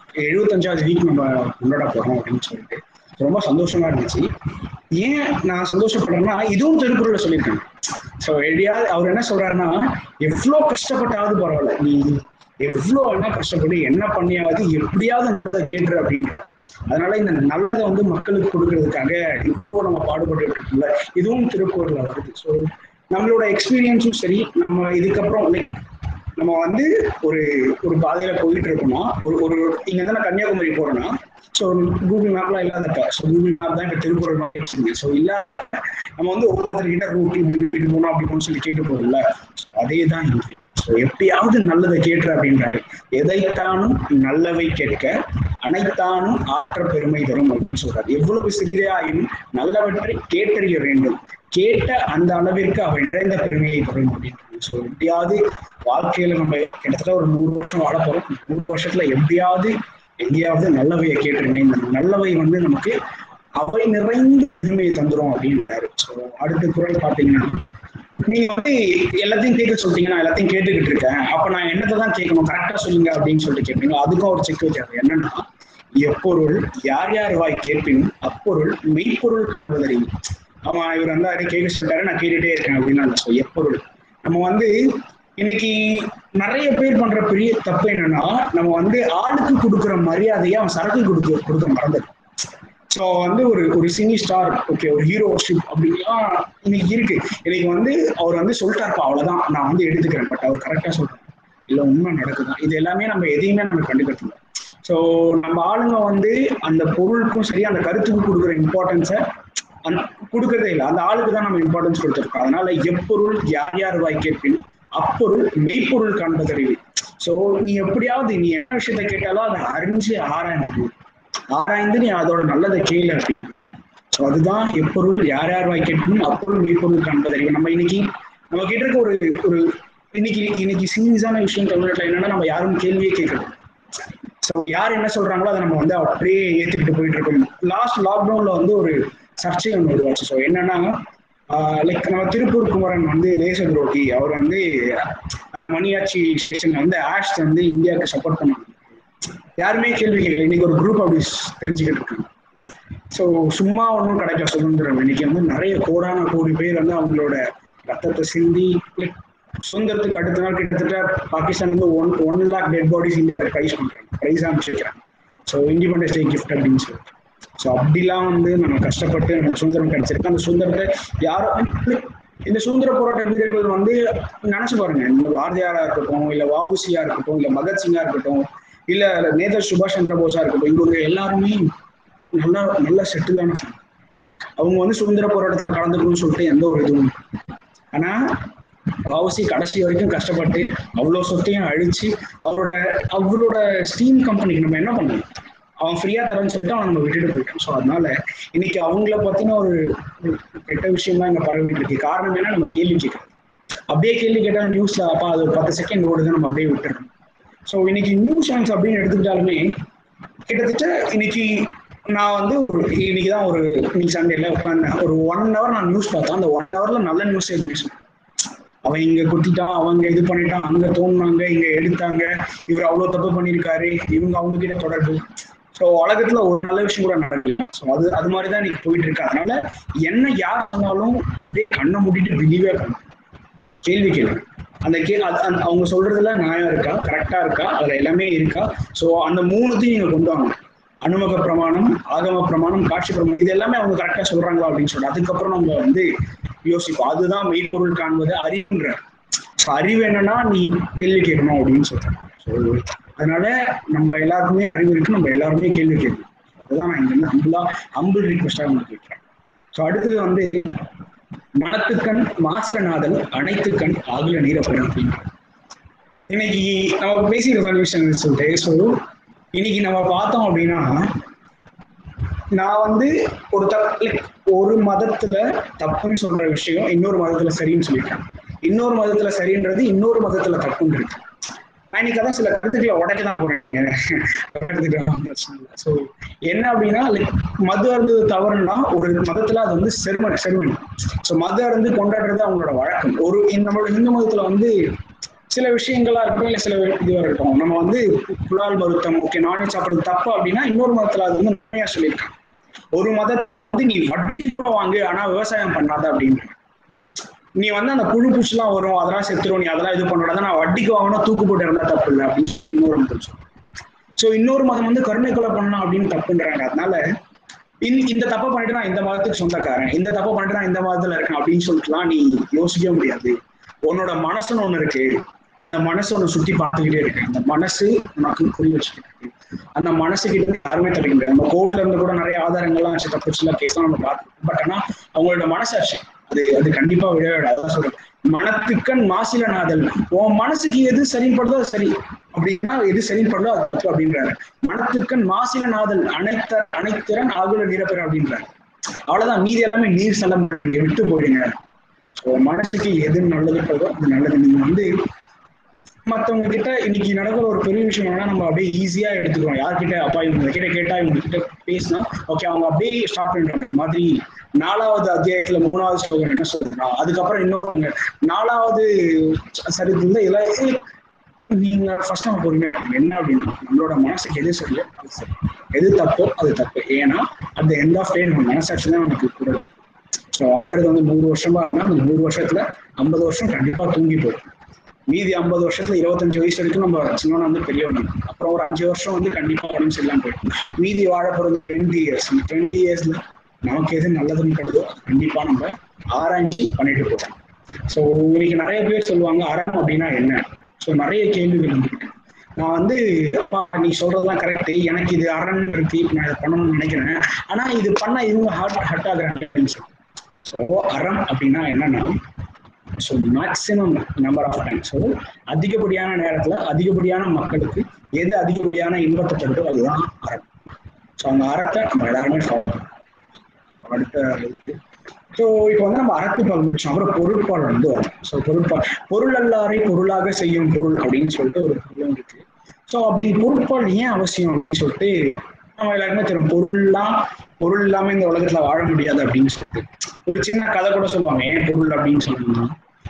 75வது வீக் நம்ம கொண்டாட போறோம் அப்படின்னு சொல்லிட்டு. ரொம்ப சந்தோஷமா இருந்துச்சு. ஏன் நான் சந்தோஷப்படுறேன்னா, இதுவும் திருக்குறள்ல சொல்லியிருக்காங்க. ஸோ எப்படியாவது அவர் என்ன சொல்றாருன்னா, எவ்வளோ கஷ்டப்பட்டாவது பரவாயில்ல, நீ எவ்வளோ என்ன கஷ்டப்பட்டு என்ன பண்ணியாவது எப்படியாவது கேட்டுற அப்படின்னு. அதனால இந்த நல்லதை வந்து மக்களுக்கு கொடுக்கறதுக்காக இப்போ நம்ம பாடுபட்டு இருக்கோம்ல, இதுவும் திருக்குறள்ல வருது. ஸோ நம்மளோட எக்ஸ்பீரியன்ஸும் சரி, நம்ம இதுக்கப்புறம் நம்ம வந்து ஒரு ஒரு பாதையில போயிட்டு இருக்கோம்னா, ஒரு இங்க இருந்து நான் கன்னியாகுமரி போறேன்னா, ஸோ கூகுள் மேப்லாம் இல்லாதப்ப, ஸோ கூகுள் மேப் தான் இப்ப திருக்குறள் வச்சிருங்க. ஸோ இல்ல நம்ம வந்து ஒவ்வொருத்தர்கிட்ட ரூட் இப்படி போனோம் அப்படின்னு சொல்லி கேட்டு போகல, அதே தான் இருக்கு. ஸோ எப்படியாவது நல்லதை கேட்டுற அப்படின்றாரு. எதைத்தானும் நல்லவை கேட்க அனைத்தானும் ஆற்ற பெருமை தரும் அப்படின்னு சொல்றாரு. எவ்வளவு சிறியாயினும் நல்லவற்றை கேட்டறிய வேண்டும், கேட்ட அந்த அளவிற்கு அவன் நிறைந்த பெருமையை தரும் அப்படின்னு. ஸோ எப்படியாவது வாழ்க்கையில நம்ம கிட்டத்தட்ட ஒரு 100 வருஷம் வாழ போறோம். 100 வருஷத்துல எப்படியாவது எங்கேயாவது நல்லவையை கேட்டுருங்க. இந்த நல்லவை வந்து நமக்கு அவை நிறைந்த பெருமையை தந்துரும் அப்படின்றாரு. ஸோ அடுத்த குறள் பாத்தீங்கன்னா, நீங்க வந்து எல்லாத்தையும் கேட்க சொல்லிட்டீங்க, நான் எல்லாத்தையும் கேட்டுக்கிட்டு இருக்கேன், அப்ப நான் என்னத்தை தான் கேட்கணும், கரெக்டா சொல்லுங்க அப்படின்னு சொல்லிட்டு கேட்பீங்க. அதுக்கும் ஒரு செக் வச்சாரு. என்னன்னா, எப்பொருள் யார் யார் வாய் கேட்பினும் அப்பொருள் மெய்ப்பொருள் காண்பதறியும். ஆமா, இவர் வந்து அதை கேட்க சொல்லிட்டாரு, நான் கேட்டுட்டே இருக்கேன் அப்படின்னு. எப்பொருள் நம்ம வந்து இன்னைக்கு நிறைய பேர் பண்ற பெரிய தப்பு என்னன்னா, நம்ம வந்து ஆளுக்கு கொடுக்குற மரியாதையை அவன் சரக்கு கொடுக்க மறந்தது. ஸோ வந்து ஒரு சினி ஸ்டார், ஓகே, ஒரு ஹீரோஷிப் அப்படின்லாம் இன்னைக்கு இருக்கு. இன்னைக்கு வந்து அவர் வந்து சொல்லிட்டாருப்பா, அவ்வளவுதான் நான் வந்து எடுத்துக்கிறேன், பட் அவர் கரெக்டா சொல்றாரு, இல்ல உண்மை நடக்குதான். இது எல்லாமே நம்ம எதையுமே நம்ம கண்டுக்கிறது. ஸோ நம்ம ஆளுங்க வந்து அந்த பொருளுக்கும் சரி, அந்த கருத்துக்கு கொடுக்குற இம்பார்ட்டன்ஸை கொடுக்கறதே இல்லை, அந்த ஆளுக்கு தான் நம்ம இம்பார்ட்டன்ஸ் கொடுத்துருக்கோம். அதனால எப்பொருள் யார் யார் வாய் கேட்பின் அப்பொருள் மெய்ப்பொருள் காண்பதறிவு. ஸோ நீ எப்படியாவது நீ என்ன விஷயத்த கேட்டாலும் அதை அறிஞ்சு ஆராய்ந்து நீ அதோட நல்லதை கேளு அப்படின்னு. ஸோ அதுதான் எப்பொருள் யார் யார் வாய் கேட்பின் அப்பொருள் மெய்ப்பொருள் காண்பதறிவு. நம்ம இன்னைக்கு நம்ம கிட்ட இருக்க ஒரு இன்னைக்கு சீரியஸான விஷயம் தமிழ்நாட்டில் என்னன்னா, நம்ம யாரும் கேள்வியே கேட்கணும். ஸோ யார் என்ன சொல்றாங்களோ அதை நம்ம வந்து அப்படியே ஏற்றுக்கிட்டு போயிட்டு இருக்கோம். லாஸ்ட் லாக்டவுன்ல வந்து ஒரு சர்ச்சை ஒன்று உருவாச்சு. ஸோ என்னன்னா, லைக் நம்ம திருப்பூர் குமரன் வந்து தேச துரோகி, அவர் வந்து மணியாட்சி ஸ்டேஷன்ல வந்து ஆஷ் வந்து இந்தியாவுக்கு சப்போர்ட் பண்ணாங்க. யாருமே கேள்வி கேட்கல. இன்னைக்கு ஒரு குரூப் அப்படி தெரிஞ்சுக்கிட்டு இருக்காங்க. ஸோ சும்மா ஒன்றும் கிடைக்கல சுதந்திரம். இன்னைக்கு வந்து நிறைய கோடான கோடி பேர் வந்து அவங்களோட ரத்தத்தை சிந்தி சுதந்திரத்துக்கு அடுத்த நாள் கிட்டத்தட்ட பாகிஸ்தான் வந்து 1 lakh dead bodies India prize அமைச்சிருக்கிறாங்க. ஸோ இண்டிபெண்டன்ஸ் டே கிஃப்ட் அப்படின்னு சொல்லிட்டு. ஸோ அப்படிலாம் வந்து நம்ம கஷ்டப்பட்டு நமக்கு சுதந்திரம் கிடைச்சிருக்கு. அந்த சுதந்திரத்தை யாரும் இந்த சுதந்திர போராட்ட வீரர்கள் வந்து நினைச்சு பாருங்க, இந்த பாரதியாரா இருக்கட்டும், இல்ல வஉசியா இருக்கட்டும், இல்ல பகத்சிங்கா இருக்கட்டும், இல்ல நேதாஜி சுபாஷ் சந்திர போஸா இருக்கட்டும், இவங்க எல்லாருமே நல்ல செட்டிலான அவங்க வந்து சுதந்திர போராட்டத்தை கலந்துக்கணும்னு சொல்லிட்டு எந்த ஒரு இதுவும். ஆனா வஉசி கடைசி வரைக்கும் கஷ்டப்பட்டு அவ்வளவு சொத்தையும் அழிச்சு அவரோட ஸ்டீம் கம்பெனிக்கு நம்ம என்ன பண்ணணும், அவன் ஃப்ரீயா தரேன்னு சொல்லிட்டு அவன் நம்ம விட்டுட்டு போயிட்டோம். ஸோ அதனால இன்னைக்கு அவங்கள பத்தின ஒரு கெட்ட விஷயம்லாம் இங்க பரவிட்டு இருக்கு. காரணம் என்ன, நம்ம கேள்வி கேட்கறோம். அப்படியே கேள்வி கேட்டாலும் நியூஸ்ல அப்பா அது ஒரு 10 செகண்ட் ஓடுது, நம்ம அப்படியே விட்டுறோம். ஸோ இன்னைக்கு நியூஸ் சேனல்ஸ் அப்படின்னு எடுத்துக்கிட்டாலுமே கிட்டத்தட்ட இன்னைக்கு நான் வந்து இன்னைக்கு சண்டேல உட்காந்து ஒரு 1 hour நான் நியூஸ் பார்த்தேன். அந்த 1 hourல நல்ல நியூஸ் பேசுவேன். அவன் இங்க குத்திட்டான், அவங்க இது பண்ணிட்டான், அங்க தோணுனாங்க, இங்க எடுத்தாங்க, இவர் அவ்வளவு தப்பு பண்ணியிருக்காரு, இவங்க அவங்க கிட்ட தொடர்பு. ஸோ உலகத்துல ஒரு நல்ல விஷயம் கூட நடக்கல. ஸோ அது மாதிரிதான் இன்னைக்கு போயிட்டு இருக்கு. அதனால என்ன யார் சொன்னாலும் கண்ணை மூடிட்டு பிலீவே பண்ணணும், கேள்வி கேள்வி. அவங்க சொல்றதுல நியாயம் இருக்கா, கரெக்டா இருக்கா, அதுல எல்லாமே இருக்கா. ஸோ அந்த 3த்தையும் நீங்க கொண்டு வாங்க. அனுமக பிரமாணம், ஆகம பிரமாணம், காட்சி பிரமாணம், இது எல்லாமே அவங்க கரெக்டா சொல்றாங்களா அப்படின்னு சொல்லிட்டு அதுக்கப்புறம் நம்ம வந்து யோசிப்போம். அதுதான் மெய்ப்பொருள் காண்பது அறிவுன்ற. அறிவு என்னன்னா நீ கேள்வி கேட்கணும் அப்படின்னு சொல்றாங்க. அதனால நம்ம எல்லாருக்குமே அறிவு இருக்கு, நம்ம எல்லாருமே கேள்வி கேட்கணும். அதுதான் நான் இங்க வந்து ஹம்பிள் ரிக்வெஸ்டா உங்களுக்கு வைக்கிறேன். ஸோ அடுத்தது வந்து மனத்துக்கண் மாசநாதல் அனைத்து கண் ஆகுல நீரப்படும் அப்படின்னு இன்னைக்கு நம்ம பேசிக்கிற விஷயம் சொல்லிட்டு. ஸோ இன்னைக்கு நம்ம பார்த்தோம் அப்படின்னா, நான் வந்து ஒரு மதத்துல தப்புன்னு சொல்ற விஷயம் இன்னொரு மதத்துல சரின்னு சொல்லிட்டேன். இன்னொரு மதத்துல சரின்றது இன்னொரு மதத்துல தப்புன்னு இருக்கு. நான் இன்னைக்கு அதான் சில கருத்துக்களை உடைக்கதான் போறேன். ஸோ என்ன அப்படின்னா, மது அருந்தது தவறுனா ஒரு மதத்துல அது வந்து செருமனி. ஸோ மது அருந்து கொண்டாடுறது அவங்களோட வழக்கம். நம்மளோட இந்து மதத்துல வந்து சில விஷயங்களா இருக்கும், இல்லை சில இதுவா இருக்கும். நம்ம வந்து புலால் மருத்துவம், ஓகே நான்வெஜ் சாப்பிடுறது தப்பு அப்படின்னா இன்னொரு மதத்துல அது வந்து உண்மையா சொல்லியிருக்காங்க. ஒரு மதத்தை வந்து நீ வட்டி வாங்கு ஆனா விவசாயம் பண்ணாத அப்படின்னு. நீ வந்து அந்த புழு பூச்சிலாம் வரும், அதெல்லாம் செத்துரும், நீ அதெல்லாம் இது பண்ணாத, நான் வட்டிக்கு வாங்கினா தூக்கு போட்டு இருந்தா தப்பு இல்லை அப்படின்னு இன்னொரு மதம் சொல்லுவோம். ஸோ இன்னொரு மதம் வந்து கருணை கொலை பண்ணலாம் அப்படின்னு தப்புன்றாங்க. அதனால இந்த தப்பை பண்ணிட்டு நான் இந்த மதத்துக்கு சொந்தக்காரன், இந்த தப்பை பண்ணிட்டு நான் இந்த மதத்துல இருக்கேன் அப்படின்னு சொல்லிட்டுலாம் நீ யோசிக்க முடியாது. உன்னோட மனசுன்னு ஒண்ணு இருக்கு, அந்த மனசு ஒண்ணு சுத்தி பார்த்துக்கிட்டே இருக்கு. அந்த மனசு உனக்கு புரிய வச்சுக்கிட்டு இருக்கு. அந்த மனசுக்கிட்ட யாருமே தடுக்க முடியாது. நம்ம கோர்ட்ல இருந்து கூட நிறைய ஆதாரங்கள்லாம் வச்சு தப்புச்சுலாம் கேஸ்லாம் நம்ம பார்த்துருக்கோம். பட் ஆனா அவங்களோட மனசாட்சி அது கண்டிப்பா விட அதான் சொல்றேன். மனத்துக்கண் மாசிலநாதல், உன் மனசுக்கு எது சரிப்படுதோ அது சரி அப்படின்னா, எது சரிப்படுதோ அது தப்பு அப்படின்றாரு. மனத்துக்கண் மாசிலநாதல் அனைத்திறன் ஆகுல நீரப்பெற அப்படின்றாரு. அவ்வளவுதான், மீதி எல்லாமே நீர் சலம் விட்டு போயிடுங்க. மனசுக்கு எது நல்லது போதோ அது நல்லது. நீங்க வந்து மற்றவங்க கிட்ட இன்னைக்கு நடக்கிற ஒரு பெரிய விஷயம் என்னன்னா, நம்ம அப்படியே ஈஸியா எடுத்துக்கிறோம். யார்கிட்ட அப்பா இவங்க கிட்ட கேட்டா இவங்க கிட்ட பேசினா ஓகே அவங்க அப்படியே ஸ்டார்ட் பண்றாங்க மாதிரி. 4வது அத்தியாயத்துல 3வது ஸ்லோகம் என்ன சொல்றா, அதுக்கப்புறம் இன்னொரு 4வது சரித்திரத்துல எல்லாம் நீங்க ஃபர்ஸ்ட் நம்ம பொறுமையா என்ன அப்படின்னா, நம்மளோட மனசுக்கு எது சரியோ அது சரி, எது தப்போ அது தப்பு. ஏன்னா அந்த எண்ட் ஆஃப் டே நம்ம மனசாட்சி தான் நமக்கு கூட. ஸோ அது வந்து 100 வருஷமா இருந்தா அந்த 100 வருஷத்துல 50 வருஷம் கண்டிப்பா தூங்கி போயிடும். மீதி 50 வருஷத்துல 25 வயசு வரைக்கும் நம்ம சின்ன வந்து பெரியவங்க. அப்புறம் ஒரு 5 வருஷம் வந்து கண்டிப்பா உடம்பு சரியில்லாம போயிடும். மீதி வாழ போறது 20 இயர்ஸ். 20 இயர்ஸ்ல நமக்கு எது நல்லதுன்னு படுதோ கண்டிப்பா நம்ம ஆராய்ச்சி பண்ணிட்டு போறோம். ஸோ இன்னைக்கு நிறைய பேர் சொல்லுவாங்க அறம் அப்படின்னா என்ன. ஸோ நிறைய கேள்விகள் வந்துருக்கு. நான் வந்து அப்பா நீ சொல்றதுலாம் கரெக்ட், எனக்கு இது அரண் இருக்கு, நான் இதை பண்ணணும்னு நினைக்கிறேன், ஆனா இது பண்ணா இவங்க ஹர்ட் ஆகுறாங்க. ஸோ அறம் அப்படின்னா என்னன்னா, so maximum number of time, so அதிகப்படியான நேரத்துல அதிகப்படியான மக்களுக்கு எது அதிகப்படியான இன்பத்தை தருதோ அதுதான் அறம். ஸோ அந்த அறத்தை நம்ம எல்லாருமே ஃபாலோ அடுத்த. ஸோ இப்போ வந்து நம்ம அறத்துப்பால் முடிச்சோம், அப்புறம் பொருட்பால் வந்து வரும். ஸோ பொருள் அல்லாரை பொருளாக செய்யும் பொருள் அப்படின்னு சொல்லிட்டு ஒரு பொருளும் இருக்கு. ஸோ அப்படி பொருட்பால் ஏன் அவசியம் அப்படின்னு சொல்லிட்டு நம்ம எல்லாருமே தெரியும். பொருள் இல்லாம இந்த உலகத்துல வாழ முடியாது அப்படின்னு சொல்லிட்டு ஒரு சின்ன கதை கூட சொல்லுவாங்க. ஏன் பொருள் அப்படின்னு சொன்னோம்னா,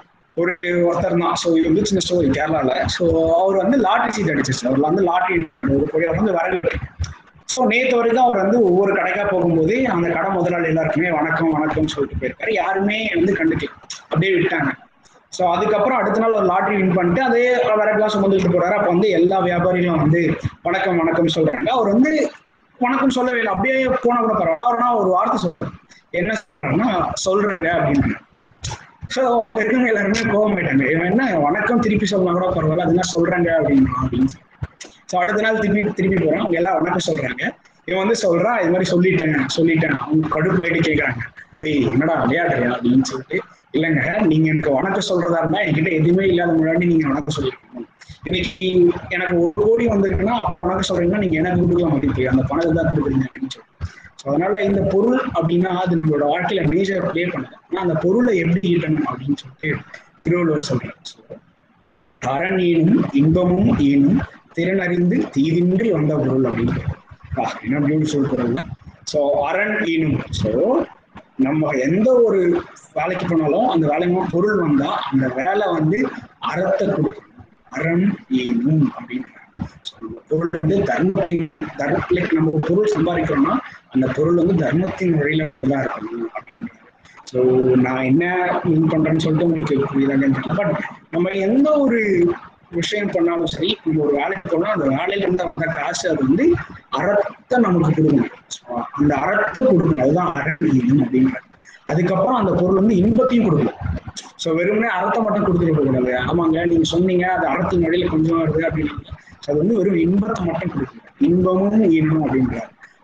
ஒருத்தர் தான். ஸோ இது வந்து சின்ன ஸ்டோரி கேரளால. ஸோ அவர் வந்து லாட்ரி சீட் அடிச்சிச்சு. அவர்ல வந்து லாட்ரி வந்து வரல. ஸோ நேற்று வரைக்கும் அவர் வந்து ஒவ்வொரு கடைக்கா போகும்போது அந்த கடை முதலாளி எல்லாருக்குமே வணக்கம் வணக்கம்னு சொல்லிட்டு போயிருக்காரு. யாருமே வந்து கண்டுக்கல, அப்படியே விட்டாங்க. ஸோ அதுக்கப்புறம் அடுத்த நாள் ஒரு லாட்ரி வின் பண்ணிட்டு அதே விறகுலாம் சுமந்துட்டு போறாரு. அப்போ வந்து எல்லா வியாபாரிகளும் வந்து வணக்கம் வணக்கம் சொல்றாங்க. அவர் வந்து வணக்கம் சொல்லவே இல்லை, அப்படியே போன கூட பரவாயில்ல. அவர்னா ஒரு வார்த்தை சொல்றாரு, என்ன சொல்றாருன்னா சொல்றேங்க அப்படின்னு. ஸோ இருக்கவங்க எல்லாருமே கோவம் போயிட்டாங்க. இவன் என்ன வணக்கம் திருப்பி சொல்லலாம் கூட பரவாயில்ல, அதுதான் சொல்றாங்க அப்படின்னு. ஸோ அடுத்த நாள் திருப்பி போறான், அவங்க எல்லாம் வணக்கம் சொல்றாங்க. இவன் வந்து சொல்றான் இது மாதிரி சொல்லிட்டேன். அவங்க கடுப்பு போயிட்டு கேட்கறாங்க, ஏய் என்னடா விளையாடுறியா அப்படின்னு சொல்லிட்டு. இல்லைங்க, நீங்க எனக்கு வணக்கம் சொல்றதா இருந்தா என்கிட்ட எதுவுமே இல்லாத முன்னாடி நீங்க வணக்கம் சொல்லிருக்கணும். இன்னைக்கு எனக்கு 1 கோடி வந்திருக்குன்னா வணக்கம் சொல்றீங்கன்னா நீங்க எனக்கு கொடுக்கலாம் மதிப்பு, அந்த பணத்தை தான் கொடுக்குறீங்க அப்படின்னு சொல்லி. ஸோ அதனால இந்த பொருள் அப்படின்னா அது நம்மளோட வாழ்க்கையில மேஜர் பிளே பண்ணுது. ஆனா அந்த பொருளை எப்படி ஈட்டணும் அப்படின்னு சொல்லிட்டு திருவள்ளுவர் சொல்றாரு. ஸோ அரண் ஈனும் இன்பமும் ஈனும் திறனறிந்து தீதின்றி வந்த பொருள் அப்படின்னு என்ன அப்படின்னு சொல்லிட்டு. ஸோ அரண் ஈனும், ஸோ நம்ம எந்த ஒரு வேலைக்கு போனாலும் அந்த வேலைக்கு பொருள் வந்தா அந்த வேலை வந்து அறத்தை கொடுக்கணும். அரண் ஈனும் அப்படின்னு பொருள் வந்து நம்ம பொருள் சம்பாதிக்கிறோம்னா அந்த பொருள் வந்து தர்மத்தின் வழியில தான் இருக்கணும் அப்படின்னு. ஸோ நான் என்ன மீன் பண்றேன்னு சொல்லிட்டு உங்களுக்கு புரியுதாங்க. பட் நம்ம எந்த ஒரு விஷயம் பண்ணாலும் சரி, நம்ம ஒரு வேலைக்கு போனா அந்த வேலையில இருந்து வந்த காசு அது வந்து அறத்தை நமக்கு கொடுக்கணும். அந்த அறத்தை கொடுக்கணும், அதுதான் அரண் ஈனும் அப்படின்றது. அதுக்கப்புறம் அந்த பொருள் வந்து இன்பத்தையும் கொடுக்கணும். ஸோ வெறுமனே அறத்தை மட்டும் கொடுத்துட்டு கூடாது. ஆமாங்க நீங்க சொன்னீங்க அது அறத்தின் வழியில கொஞ்சம் வருது அப்படின்னு, அது வந்து வெறும் இன்பத்தை மட்டும் கொடுக்கணும். இன்பமும் ஈனும் அப்படின்றாரு.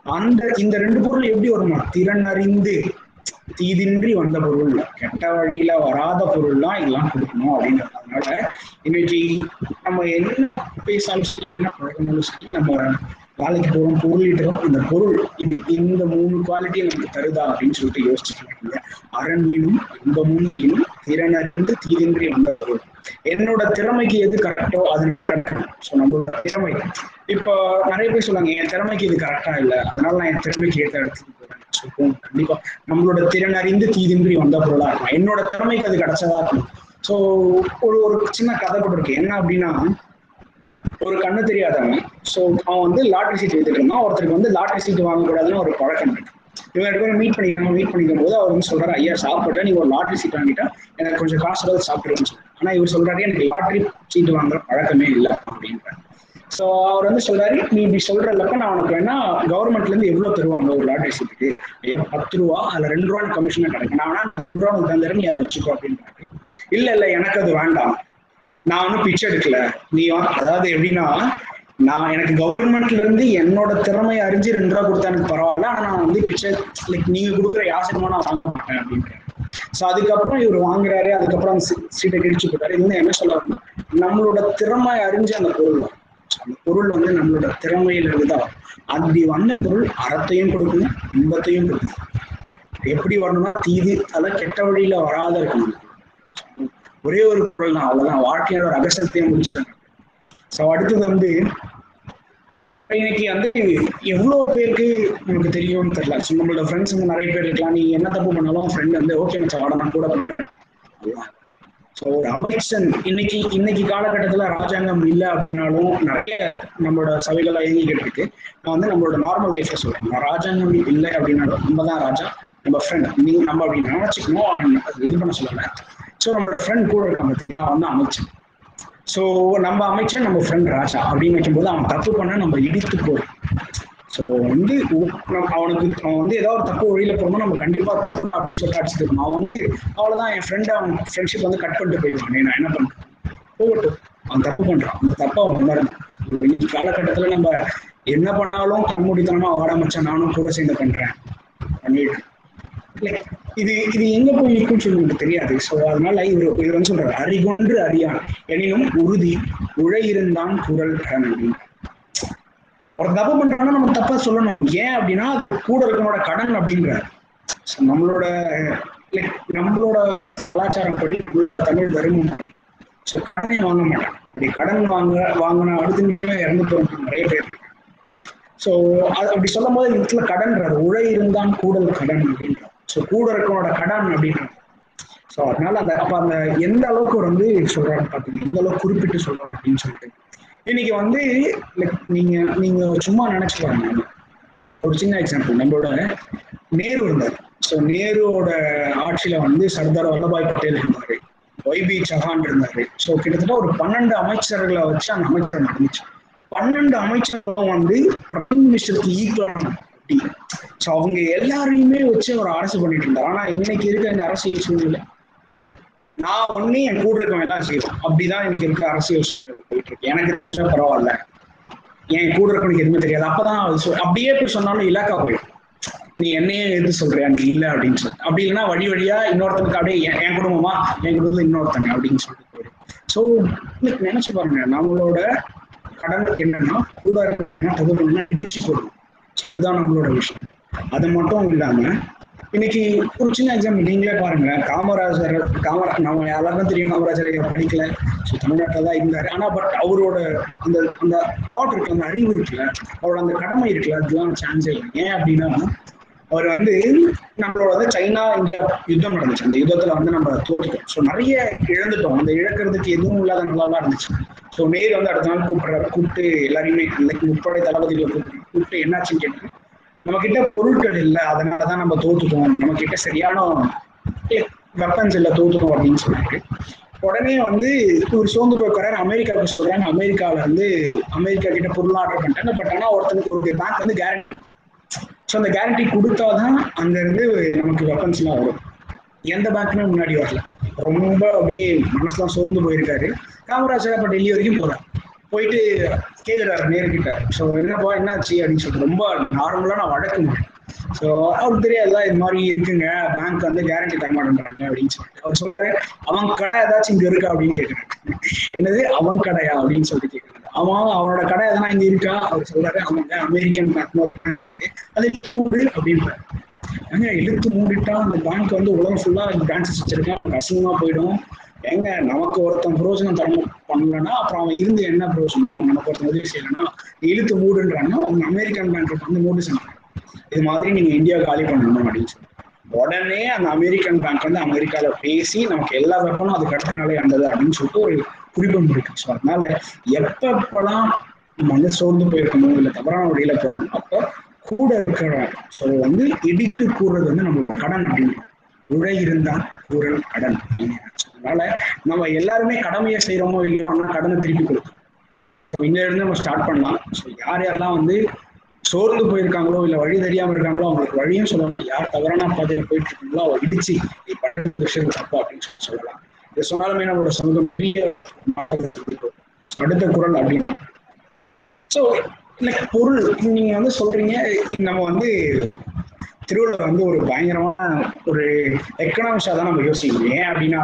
இந்த ரெண்டு பொருள் எப்படி வருமா? திறன் அறிந்து தீதின்றி வந்த பொருள், கெட்ட வழியில வராத பொருள்லாம் இதெல்லாம் கொடுக்கணும் அப்படின்றதுனால இன்னைக்கு நம்ம என்ன பேசாலும் சரி, நம்ம வேலைக்கு போறோம், பொருளிடுறோம், இந்த பொருள் இந்த 3 குவாலிட்டி நமக்கு தருதா அப்படின்னு சொல்லிட்டு யோசிச்சுட்டு அரண்மீனும் இன்பமும் திறன் அறிந்து தீதின்றி வந்த பொருள். என்னோட திறமைக்கு எது கரெக்டோ அது நடக்கணும். ஸோ நம்மளோட திறமை, இப்போ நிறைய பேர் சொல்லுவாங்க என் திறமைக்கு இது கரெக்டா இல்லை, அதனால நான் என் திறமைக்கு ஏற்ற இடத்துக்கு போறேன். கண்டிப்பா நம்மளோட திறன் அறிந்து தீதின்றி வந்த பொருளா இருக்கும். என்னோட திறமைக்கு அது கிடைச்சதா இருக்கும். ஸோ ஒரு சின்ன கதை கூட இருக்கு. என்ன அப்படின்னா, ஒரு கண்ணு தெரியாதவன், ஸோ அவன் வந்து லாட்டரி சீட் எடுத்துட்டு இருந்தான். ஒருத்தருக்கு வந்து லாட்டரி சீட் வாங்கக்கூடாதுன்னு ஒரு பழக்கம் இருக்கு. இவங்க 2 பேரும் மீட் பண்ணிக்கும் போது அவர் வந்து சொல்றாரு, ஐயா சாப்பிட்டா நீங்க ஒரு லாட்டரி சீட் வாங்கிட்டா எனக்கு கொஞ்சம் காசு ஏதாவது சாப்பிடுவேன்னு சொல்லி. ஆனா இவர் சொல்றாரு, எனக்கு லாட்டரி சீட் வாங்குற பழக்கமே இல்லை அப்படின்றாரு. ஸோ அவர் வந்து சொல்றாரு, நீ இப்படி சொல்றப்ப நான் உனக்கு வேணா கவர்மெண்ட்ல இருந்து எவ்வளவு தருவாங்க ஒரு லாட்டரி சீட்டுக்கு? 10 ரூபா, அதுல 2 ரூபா கமிஷனா கிடைக்கும், நான் வேணா 2 ரூபா உனக்கு தந்துடுறேன், நீ அதை வச்சுக்கோ அப்படின்றாரு. இல்ல எனக்கு அது வேண்டாம், நான் ஒன்னும் பிச்சை எடுக்கல, நீ அதாவது எப்படின்னா, நான் எனக்கு கவர்மெண்ட்ல இருந்து என்னோட திறமை அறிஞ்சு 2 ரூபா கொடுத்தா எனக்கு பரவாயில்ல, ஆனா நான் வந்து பிச்சை லைக் நீங்க கொடுக்குற யாசகமா நான் வாங்க மாட்டேன் அப்படின்ட்டு. ஸோ அதுக்கப்புறம் இவர் வாங்குறாரு. அதுக்கப்புறம் அந்த சீட்டை கிழிச்சு போட்டாரு. இன்னும் என்ன சொல்ல, நம்மளோட திறமை அறிஞ்ச அந்த பொருள், அந்த பொருள் வந்து நம்மளோட திறமையில இருந்துதான் அப்படி வந்த பொருள் அறத்தையும் கொடுக்கணும், இன்பத்தையும் கொடுக்கணும். எப்படி வரணும்னா தீது அதெல்லாம் கெட்ட வழியில வராத இருக்கணும். ஒரே ஒரு பொருள் தான், அவ்வளவுதான். வாழ்க்கையோட ரகசியத்தையும் முடிச்சாங்க. ஸோ அடுத்தது வந்து இன்னைக்கு வந்து எவ்வளவு பேருக்கு நமக்கு தெரியும்னு தெரியல. ஸோ நம்மளோட ஃப்ரெண்ட்ஸ் வந்து நிறைய பேர் இருக்கலாம். நீ என்ன தப்பு பண்ணாலும் ஃப்ரெண்ட் வந்து ஓகே மச்சா வாட நான் கூட பண்றேன். ஸோ ஒரு அஃபெக்ஷன் இன்னைக்கு காலகட்டத்துல ராஜாங்கம் இல்லை அப்படின்னாலும் நிறைய நம்மளோட சபைகள்லாம் இயங்கிக்கிட்டு இருக்கு. நான் வந்து நம்மளோட நார்மல் லைஃப்ல சொல்றேன், ராஜாங்கம் இல்லை அப்படின்னாலும் நம்ம தான் ராஜா, நம்ம ஃப்ரெண்ட் நீங்க நம்ம அப்படி நினைச்சுக்கணும், இது பண்ண சொல்லலை. ஸோ நம்மளோட ஃப்ரெண்ட் கூட இருக்காங்க, நான் வந்து அமைச்சேன். ஸோ நம்ம அமைச்சர் நம்ம ஃப்ரெண்ட் ராஜா அப்படின்னு வைக்கும்போது அவன் தப்பு பண்ண நம்ம இடித்து போறோம். ஸோ வந்து அவன் வந்து ஏதாவது ஒரு தப்பு வழியில போகணும், நம்ம கண்டிப்பா காட்சி தரணும். அவன் வந்து அவ்வளவுதான், என் ஃப்ரெண்ட் அவன் ஃப்ரெண்ட்ஷிப் வந்து கட் பண்ணிட்டு போயிடுவான். நான் என்ன பண்றேன், போகட்டும், அவன் தப்பு பண்றான், அந்த தப்பை அவன் பண்ணாரு. இன்னைக்கு காலகட்டத்துல நம்ம என்ன பண்ணாலும் கண்மூடித்தனமா ஆரம்பிச்சா நானும் கூட சேர்ந்து பண்றேன் பண்ணிட்டு இது எங்க போய் நிற்கும் சொல்லி எனக்கு தெரியாது. ஸோ அதனால இவர் வந்து சொல்றாரு, அறிகொன்று அறியான் எனினும் உறுதி உழை இருந்தான் குரல் அப்படின்னு. ஒரு தப்பு பண்றாங்கன்னா நம்ம தப்பா சொல்லணும். ஏன் அப்படின்னா கூட இருக்கனோட கடன் அப்படின்றாரு. நம்மளோட கலாச்சாரம் படி தமிழ் வருமும் கடனை வாங்க மாட்டாங்க. அப்படி கடன் வாங்கின அடுத்த இறந்து போறோம் நிறைய பேர். ஸோ அப்படி சொல்லும் போது இந்த இடத்துல கடன்றாரு, உழை இருந்தான் கூடல் கடன் அப்படின்றார். ஸோ கூட இருக்கனோட கடன் அப்படின்றாங்க. ஸோ அதனால அந்த எந்த அளவுக்கு வந்து சொல்றாங்க பார்த்தீங்கன்னா, எந்த அளவுக்கு குறிப்பிட்டு சொல்றாங்க அப்படின்னு சொல்லிட்டு இன்னைக்கு வந்து நீங்க சும்மா நினைச்சு பாருங்க. ஒரு சின்ன எக்ஸாம்பிள், நம்மளோட நேரு இருந்தார். ஸோ நேருவோட ஆட்சியில வந்து சர்தார் வல்லபாய் பட்டேல் இருந்தாரு, ஒய்பி சௌஹான் இருந்தாரு. ஸோ கிட்டத்தட்ட ஒரு 12 அமைச்சர்களை வச்சு அந்த அமைச்சர் நடந்துச்சு. 12 அமைச்சர்களும் வந்து பிரைம் மினிஸ்டருக்கு ஈக்குவலான. ஸோ அவங்க எல்லாரையுமே வச்சு ஒரு அரசு பண்ணிட்டு இருந்தார். ஆனா இன்னைக்கு இருக்க இந்த அரசியல் சூழ்நிலை, நான் ஒண்ணு என் கூட இருக்கவங்க எல்லாம் செய்வோம், அப்படிதான் எனக்கு இருக்க அரசியல் போயிட்டு இருக்கு. எனக்கு பரவாயில்ல, என் கூட இருக்கவனுக்கு எதுவுமே தெரியாது. அப்பதான் அப்படியே போய் சொன்னாலும் இலாக்கா போயிடும், நீ என்னையே எது சொல்றியா நீ இல்லை அப்படின்னு சொல்லி. அப்படி இல்லைன்னா வழியா இன்னொருத்தனுக்கு அப்படியே என் குடும்பமா என் குடும்பத்துல இன்னொருத்தங்க அப்படின்னு சொல்லிட்டு போயிடும். ஸோ நினைச்சு பாருங்க, நம்மளோட கடன் என்னன்னா கூட இருக்கணும், அதுதான் நம்மளோட விஷயம். அது மட்டும் இல்லாம இன்னைக்கு ஒரு சின்ன எக்ஸாம்பிள் நீங்களே பாருங்க, காமராஜர் நம்ம எல்லாருக்கும் தெரியும், காமராஜர் படிக்கல, ஸோ தமிழ்நாட்டில் தான் இருந்தாரு. ஆனா பட் அவரோட அந்த தாட் இருக்குல்ல, அந்த அறிவு இருக்குல்ல, அவரோட அந்த கடமை இருக்குல்ல, அதுதான் சான்ஸே இல்லை. ஏன் அப்படின்னா அவர் வந்து நம்மளோட வந்து சைனா இந்த யுத்தம் நடந்துச்சு, அந்த யுத்தத்துல வந்து நம்ம தோற்றுட்டோம். ஸோ நிறைய இழந்துட்டோம். அந்த இழக்கிறதுக்கு எதுவும் இல்லாத நல்லாதான் இருந்துச்சு. ஸோ நேரு வந்து அடுத்த நாள் கூப்பிட்டு எல்லாரையுமே முப்படை தளபதிகளை கூப்பிட்டு என்னாச்சுன்னு கேட்டு, நம்ம கிட்ட பொருட்கள் இல்லை, அதனாலதான் நம்ம தோத்துட்டோம், நம்ம கிட்ட சரியான வெப்பன்ஸ் இல்லை, தோத்துட்டோம் அப்படின்னு சொல்லிட்டு உடனே வந்து ஒரு சோர்ந்து போய்க்கிறாரு. அமெரிக்காவுக்கு சொல்றாங்க, அமெரிக்கா கிட்ட பொருள் ஆர்டர் பண்ணிட்டாங்க. பட் ஆனா ஒருத்தனுக்கு ஒரு பேங்க் வந்து கேரண்டி, ஸோ அந்த கேரண்டி கொடுத்தாதான் அங்க இருந்து நமக்கு வெப்பன்ஸ் எல்லாம் வரும். எந்த பேங்க்குமே முன்னாடி வரல. ரொம்ப அப்படியே மனசுலாம் சோர்ந்து போயிருக்காரு. காமராஜர் அப்ப டெல்லி வரைக்கும் போறாரு. போயிட்டு கேட்குறாரு நேர்கிட்ட. ஸோ என்னப்பா என்னாச்சு அப்படின்னு சொல்லிட்டு ரொம்ப நார்மலா நான் வழக்குங்க. ஸோ அவருக்கு தெரியாதுல இது மாதிரி இருக்குங்க, பேங்க் வந்து கேரண்டி தர மாட்டேன்றாங்க அப்படின்னு சொல்லிட்டு அவர் சொல்றாரு, அவன் கடை ஏதாச்சும் இங்க இருக்கா அப்படின்னு கேட்குறாரு. என்னது அவன் கடையா அப்படின்னு சொல்லிட்டு கேட்குறாரு. அவனோட கடை எதனா இங்க இருக்கா? அவர் சொல்றாரு, அவங்க அமெரிக்கன் பேங்க் அது அப்படின்னு. ஏங்க இழுத்து மூடிட்டா அந்த பேங்க் வந்து உலகம் ஃபுல்லா பிரான்சஸ் வச்சிருக்கேன், அசிங்கமா போயிடும். ஏங்க நமக்கு ஒருத்தன் புரோஜனம் தர பண்ணலன்னா அப்புறம் அவன் இருந்து என்ன புரோஜனம்? நமக்கு ஒருத்தன் உதவி செய்யலன்னா இழுத்து மூடுன்றாங்கன்னா அவங்க அமெரிக்கன் பேங்க் வந்து நோட்டீஸ் சொன்னாங்க, இது மாதிரி நீங்க இந்தியா காலி பண்ணணும் அப்படின்னு சொல்லி. உடனே அந்த அமெரிக்கன் பேங்க் வந்து அமெரிக்கால பேசி நமக்கு எல்லா வெப்பனும் அதுக்கு அடுத்த நாளே வந்தது அப்படின்னு சொல்லிட்டு ஒரு குறிப்பிடம் இருக்கு. ஸோ அதனால எப்பப்பெல்லாம் மன சோர்ந்து போயிருக்கணும் இல்லை தவறான வழியில போகணும் அப்போ கூட இருக்கிற ஸோ வந்து இடித்து கூறுறது வந்து நம்மளோட கடன் அப்படின்னு. உழை இருந்தால் கூறல் கடன். அதனால நம்ம எல்லாருமே கடமையை செய்யறோமோ இல்லையோனா கடனை திருப்பி கொடுக்கும். இங்க இருந்து நம்ம ஸ்டார்ட் பண்ணலாம். ஸோ யார் யாரெல்லாம் வந்து சோர்ந்து போயிருக்காங்களோ இல்லை வழி தெரியாம இருக்காங்களோ அவங்களுக்கு வழியும் சொல்லலாம். யார் தவறான பாதையில் போயிட்டு இருக்காங்களோ அவ இடிச்சு நீ பண்ண விஷயம் தப்பா அப்படின்னு சொல்லலாம். இதை சொன்னாலுமே நம்மளோட சமூகம் பெரிய அடுத்த குரல் அப்படின்னு. ஸோ லைக் பொருள் நீங்க வந்து சொல்றீங்க, நம்ம வந்து திருவள்ளுவர் வந்து ஒரு பயங்கரமான ஒரு எக்கனாமிக்ஸா தான் நம்ம யோசிக்கணும். ஏன் அப்படின்னா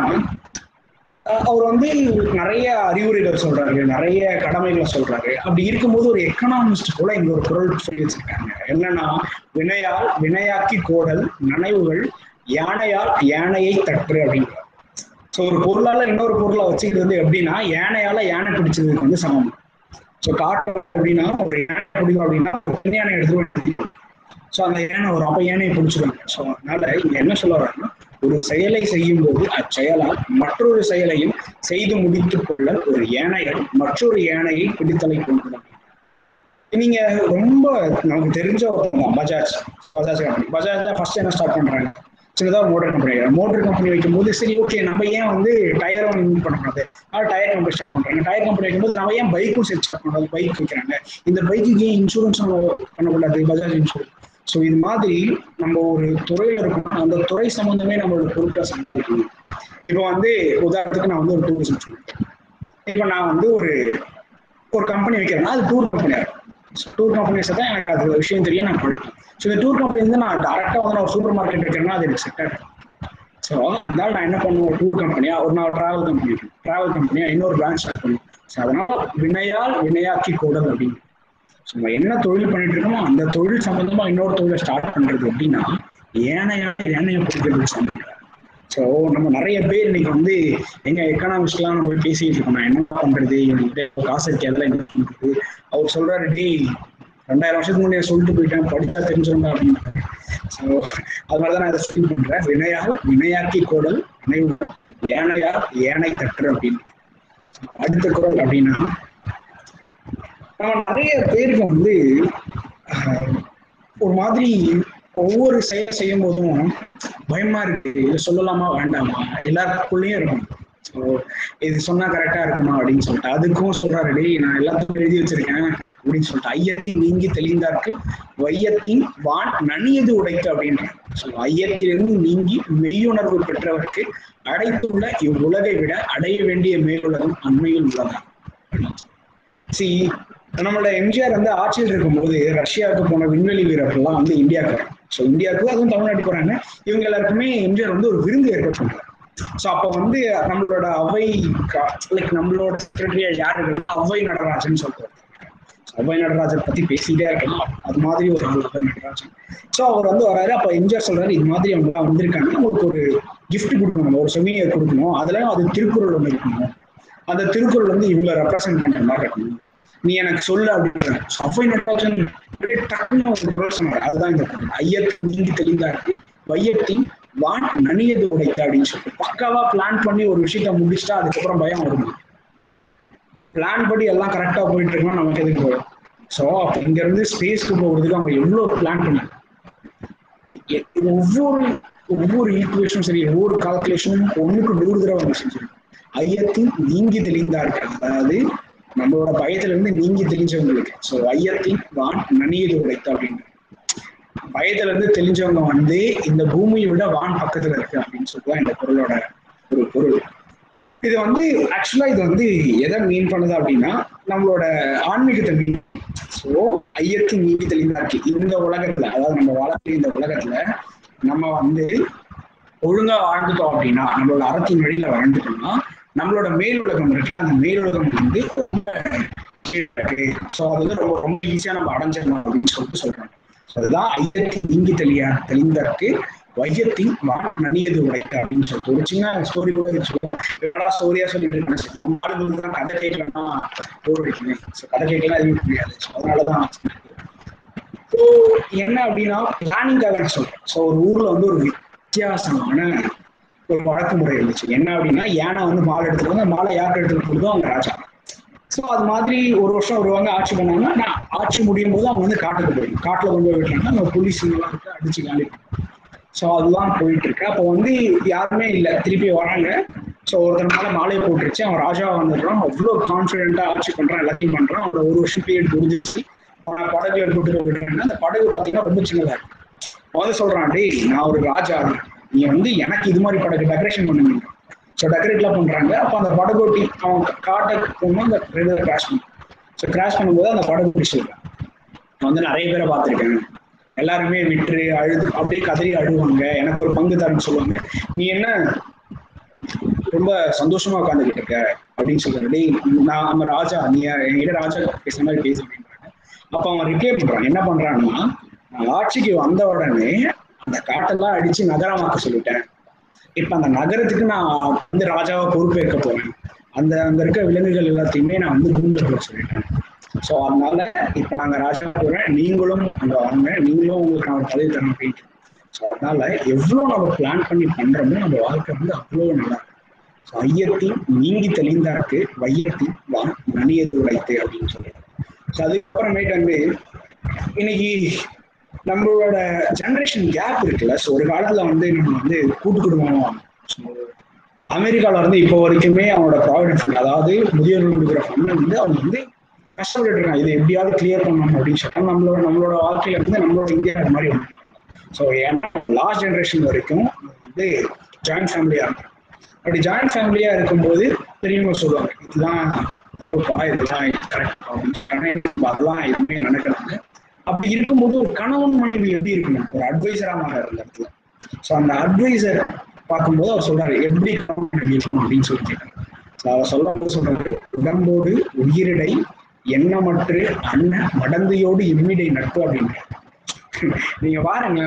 அவர் வந்து நிறைய அறிவுரைகள் சொல்றாரு, நிறைய கடமைகளை சொல்றாரு. அப்படி இருக்கும்போது ஒரு எக்கனாமிஸ்ட் கூட இங்க ஒரு குரல் சொல்லி வச்சிருக்காங்க. என்னன்னா, வினையால் வினையாக்கி கோடல் நனைவுகள் யானையால் யானையை தட்டு அப்படிங்கிற. ஸோ ஒரு பொருளால இன்னொரு பொருளை வச்சுக்கிறது வந்து எப்படின்னா யானையால யானை பிடிச்சதுக்கு வந்து சமம். ஸோ காட்டு அப்படின்னா ஒரு யானை பிடிக்கும் அப்படின்னா யானை எடுத்து ஸோ அந்த யானை ஒரு அப்ப யானையை பிடிச்சிருவாங்க. ஸோ அதனால இங்க என்ன சொல்ல வர்றாங்கன்னா, ஒரு செயலை செய்யும் போது அச்செயலால் மற்றொரு செயலையும் செய்து முடித்துக் கொள்ள ஒரு யானைகள் மற்றொரு யானையை பிடித்தலை கொண்டுள்ளன. நீங்க ரொம்ப நமக்கு தெரிஞ்ச பஜாஜ் கம்பெனி. பஜாஜ் தான் ஃபர்ஸ்ட் என்ன ஸ்டார்ட் பண்றாங்க, சின்னதாக மோட்டர் கம்பெனி. மோட்டர் கம்பெனி வைக்கும்போது சரி ஓகே நம்ம ஏன் வந்து டயரும் இன்வென்ட் பண்ணக்கூடாது, டயர் கம்பெனி ஸ்டார்ட் பண்றாங்க. டயர் கம்பெனி வைக்கும்போது நம்ம ஏன் பைக்கும் சேர்த்து ஸ்டார்ட் பண்ணக்கூடாது, பைக் வைக்கிறாங்க. இந்த பைக்குக்கு ஏன் இன்சூரன்ஸ் பண்ணக்கூடாது, பஜாஜ் இன்சூரன்ஸ். ஸோ இது மாதிரி நம்ம ஒரு துறையில இருக்கணும், அந்த துறை சம்பந்தமே நம்மளோட பொருட்களை சமைக்கணும். இப்போ வந்து உதாரணத்துக்கு நான் வந்து ஒரு டூரிசம் சொல்லிட்டேன். இப்போ நான் வந்து ஒரு கம்பெனி வைக்கிறேன்னா அது டூர் கம்பெனியா இருக்கும். டூர் கம்பெனிஸ் தான் எனக்கு அது விஷயம் தெரியும், நான் படிப்பேன். ஸோ இந்த டூர் கம்பெனி வந்து நான் டேரக்டாக வந்து நான் ஒரு சூப்பர் மார்க்கெட் வைக்கிறேன்னா அது எனக்கு செட் ஆகும். ஸோ அதனால நான் என்ன பண்ணுவேன், டூர் கம்பெனியா ஒரு நாள் டிராவல் கம்பெனியா இன்னொரு பிரான்ச் ஸ்டார்ட் பண்ணுவேன். ஸோ அதனால வினையால் வினையாக்கி கூடல் அப்படின்னு. ஸோ நம்ம என்ன தொழில் பண்ணிட்டு இருக்கோமோ அந்த தொழில் சம்பந்தமா இன்னொரு தொழிலை ஸ்டார்ட் பண்றது அப்படின்னா ஏனையை பிடிக்கிறது சம்பந்தம். ஸோ நம்ம நிறைய பேர் இன்னைக்கு வந்து எங்க எக்கனாமிக்ஸ்லாம் நம்ம போய் பேசிட்டு இருக்கோம், நான் என்ன பண்றது, இவங்க காசு இருக்கு அதெல்லாம் என்ன பண்றது. அவர் சொல்றாரு, டே 2000 வருஷத்துக்கு முன்னாடி சொல்லிட்டு போயிட்டேன், படிச்சா தெரிஞ்சுருங்க அப்படின்னு. ஸோ அது மாதிரிதான் நான் இதை ஃபீல் பண்றேன். வினையால் வினையாக்கி கோடல் நினைவு ஏனையால் ஏனை தட்டு அப்படின்னு. அடுத்த குரல் அப்படின்னா, நம்ம நிறைய பேருக்கு வந்து ஒரு மாதிரி ஒவ்வொரு செயல் செய்யும் போதும் பயமா இருக்கு, இதை சொல்லலாமா வேண்டாமா, எல்லாருக்குள்ளேயும் இருக்கும். ஸோ இது சொன்னா கரெக்டா இருக்குமா அப்படின்னு சொல்லிட்டு அதுக்கும் சொல்றாரு, டேய் நான் எல்லாத்துக்கும் எழுதி வச்சிருக்கேன் அப்படின்னு சொல்லிட்டு. ஐயத்தின் நீங்கி தெளிந்தாருக்கு வையத்தின் வான் நனியது உடைத்து அப்படின்ற. ஸோ ஐயத்திலிருந்து நீங்கி மெய்யுணர்வு பெற்றவருக்கு அடைத்துள்ள இவ்வுலகை விட அடைய வேண்டிய மேலுலகம் அண்மையில் உள்ளதா. நம்மளோட எம்ஜிஆர் வந்து ஆட்சியில் இருக்கும்போது ரஷ்யாவுக்கு போன விண்வெளி வீரர்கள்லாம் வந்து இந்தியாவுக்கு வராங்க. ஸோ இந்தியாவுக்கு அதுவும் தமிழ்நாட்டுக்கு போறாங்க. இவங்க எல்லாருக்குமே எம்ஜிஆர் வந்து ஒரு விருந்து ஏற்பாடு பண்றாங்க. ஸோ அப்போ வந்து நம்மளோட அவை லைக் நம்மளோட செக்ரட்டரியா யாரு, அவை நடராஜன் சொல்றாரு. அவை நடராஜன் பத்தி பேசிட்டே இருக்கலாம், அது மாதிரி ஒரு ஆள் அவை நடராஜன். ஸோ அவர் வந்து வராரு. அப்போ எம்ஜிஆர் சொல்றாரு, இது மாதிரி அவங்க வந்திருக்காங்க, அவங்களுக்கு ஒரு கிஃப்ட் கொடுக்கணும், ஒரு செமினியர் கொடுக்கணும், அதுல அது திருக்குறள் ஒன்று இருக்கணும், அந்த திருக்குறள் வந்து இவங்களை ரெப்ரசென்ட் பண்ற மாதிரி இருக்கணும், நீ எனக்கு சொல்லு அப்படின்னு. அவை நடராஜன் சொன்னார். அதுதான் இந்த ஐயத்தின் நீங்கி தெளிந்தாருக்கு வையத்தின் வான் நனியது உடைத்த அப்படின்னு சொல்லிட்டு பக்காவா பிளான் பண்ணி ஒரு விஷயத்த முடிச்சுட்டா அதுக்கப்புறம் பயம் வருமா? பிளான் படி எல்லாம் கரெக்டா போயிட்டு இருக்கோம், நமக்கு எதுக்கு வரும்? ஸோ அப்ப இங்க இருந்து ஸ்பேஸ்க்கு போகிறதுக்கு அவங்க எவ்வளவு பிளான் பண்ணாங்க. ஒவ்வொரு ஈக்குவேஷனும் சரி, ஒவ்வொரு கால்குலேஷனும் 1க்கு 100 தடவை அவங்க செஞ்சிருக்கோம். ஐயத்தின் நீங்கி தெளிந்தாருக்கு, அதாவது நம்மளோட பயத்துல இருந்து நீங்கி தெளிஞ்சவங்களுக்கு. ஸோ ஐயத்தின் வான் நனியது உடைத்த அப்படின்னு. பயத்துல இருந்து தெளிஞ்சவங்க வந்து இந்த பூமியை விட வான் பக்கத்துல இருக்கு அப்படின்னு சொல்லிட்டு இந்த பொருளோட ஒரு பொருள். இது வந்து ஆக்சுவலா இது வந்து எதை மீன் பண்ணுது அப்படின்னா நம்மளோட ஆன்மீகத்தை மீன். ஸோ ஐயத்தின் நீதி தெளிவா இருக்கு இந்த உலகத்துல, அதாவது நம்ம வாழக்கூடிய இந்த உலகத்துல நம்ம வந்து ஒழுங்கா வாழ்ந்துட்டோம் அப்படின்னா, நம்மளோட அறத்தின் வழியில வாழ்ந்துட்டோம்னா நம்மளோட மேல் உலகம் இருக்கு, அந்த மேல் உலகம் வந்து ரொம்ப ஸோ அது வந்து ரொம்ப ரொம்ப ஈஸியா நம்ம அடைஞ்சிடணும் அப்படின்னு சொல்லிட்டு சொல்றாங்க. அதுதான் ஐயத்தின் நீங்கி தெளிந்தாருக்கு வையத்தின் நனியது உடைக்க அப்படின்னு சொல்லிட்டு ஒரு சின்ன ஸ்டோரி கூட வச்சுக்கோங்க. ஸ்டோரியா சொல்லிட்டு ஆளுங்களுக்கு தான் கதை கேட்கலன்னா போர் வைக்கணும். கதை கேட்கலாம் எதுவும் முடியாது. அதனாலதான் ஸோ என்ன அப்படின்னா பிளானிங்காக சொல்றேன். ஸோ ஒரு ஊர்ல வந்து ஒரு வித்தியாசமான ஒரு வழக்கு முறை இருந்துச்சு. என்ன அப்படின்னா யானை வந்து மாலை எடுத்துட்டு வந்து மாலை யாருக்கு எடுத்துட்டு போடுதோ அவங்க ராஜா. ஸோ அது மாதிரி ஒரு வருஷம் வருவாங்க, ஆட்சி பண்ணாங்கன்னா நான் ஆட்சி முடியும் போது அவங்க வந்து காட்டுக்கு போயிடும். காட்டுல கொண்டு போய் விட்டாங்கன்னா அவங்க போலீஸுங்கெல்லாம் இருக்கு அடிச்சு காலி. ஸோ அதுதான் போயிட்டு இருக்கு. அப்போ வந்து யாருமே இல்லை, திருப்பி வராங்க. ஸோ ஒருத்தனால மாலையை போட்டுருச்சு, அவன் ராஜா வந்துடுறான், அவ்வளோ கான்ஃபிடென்ட்டா ஆட்சி பண்றான், எல்லாத்தையும் பண்றான். அவன் ஒரு வருஷம் பீரியட் முடிஞ்சிச்சு. அவனை படகு எடுத்துட்டு போயிட்டாங்கன்னா அந்த படகு பார்த்தீங்கன்னா ரொம்ப சின்னதா இருக்கு. அவன் வந்து சொல்றான், டேய் நான் ஒரு ராஜா, நீ வந்து எனக்கு இது மாதிரி படகு டெக்கரேஷன் பண்ணுங்க. ஸோ டெக்கரேட்லாம் பண்றாங்க. அப்போ அந்த படகோட்டி அவன் காட்டுக்கு போகணும், அந்த ரெகுலர் கிராஷ் பண்ணும். ஸோ கிராஷ் பண்ணும்போது அந்த படகோட்டி சொல்றான், நான் வந்து நிறைய பேரை பார்த்துருக்கேன், எல்லாருமே விட்டு அழுது அப்படியே கதறி அழுவாங்க, எனக்கு ஒரு பங்கு தரேன்னு சொல்லுவாங்க, நீ என்ன ரொம்ப சந்தோஷமா உட்காந்துக்கிட்டு இருக்க அப்படின்னு சொல்றாரு. டேய் நான் நம்ம ராஜா, நீ என்கிட்ட ராஜா பேசுற மாதிரி பேசு அப்படின்றாங்க. அப்ப அவன் ரிப்ளை பண்றான், என்ன பண்றான்னா, நான் ஆட்சிக்கு வந்த உடனே அந்த காட்டெல்லாம் அடிச்சு நகரமாக்க சொல்லிட்டேன். இப்ப அந்த நகரத்துக்கு நான் வந்து ராஜாவை பொறுப்பேற்க போறேன். அங்க இருக்க விலங்குகள் எல்லாத்தையுமே நான் வந்து கூண்டு போட சொல்லிட்டேன். ஸோ அதனால இப்ப நாங்க ராஜா போறேன், நீங்களும் அங்க வாங்க, நீங்களும் உங்களுக்கு நான் பதவி தரேன் அப்படின்ட்டு. ஸோ அதனால எவ்வளவு நம்ம பிளான் பண்ணி பண்றோமோ நம்ம வாழ்க்கை வந்து அவ்வளவு நல்லா இருக்கும். ஸோ ஐயத்தின் நீங்கி தெளிந்தாருக்கு வையத்தின் நனியது உடைத்து அப்படின்னு சொல்லிட்டு. ஸோ அதுக்கப்புறமேட்டு வந்து இன்னைக்கு நம்மளோட ஜென்ரேஷன் கேப் இருக்குல்ல. ஸோ ஒரு காலத்துல வந்து நம்ம வந்து கூட்டு குடும்பம், அமெரிக்கால இருந்து இப்போ வரைக்குமே அவனோட ப்ராவிடன்ஸ், அதாவது முதியோர்கள் கொடுக்குற ஃபண்ட் வந்து அவங்க வந்து கஷ்டப்பட்டு இருக்காங்க, இதை எப்படியாவது கிளியர் பண்ணணும் அப்படின்னு சொல்லிட்டு நம்மளோட வாழ்க்கையில இருந்து நம்மளோட இந்தியா அது மாதிரி. ஸோ ஏன்னா லாஸ்ட் ஜென்ரேஷன் வரைக்கும் வந்து ஜாயிண்ட் ஃபேமிலியா இருக்கும். அப்படி ஜாயிண்ட் ஃபேமிலியா இருக்கும்போது பெரியவங்க சொல்லுவாங்க, இதெல்லாம் இதெல்லாம் கரெக்ட் அப்படின்னு, அதெல்லாம் எதுவுமே நடக்கிறாங்க. அப்படி இருக்கும்போது ஒரு கணவன் மனைவி எப்படி இருக்கணும், ஒரு அட்வைசரா மாறாரு அந்த இடத்துல. ஸோ அந்த அட்வைசர் பார்க்கும்போது அவர் சொல்றாரு எப்படி கணவன் மனைவி இருக்கணும் அப்படின்னு சொல்லி கேட்டாங்க. அவர் சொல்றாரு, உடம்போடு உயிரிடை எண்ணமற்று அண்ணன் மடந்தையோடு இம்மிடை நட்பு அப்படின்னு. நீங்க பாருங்க,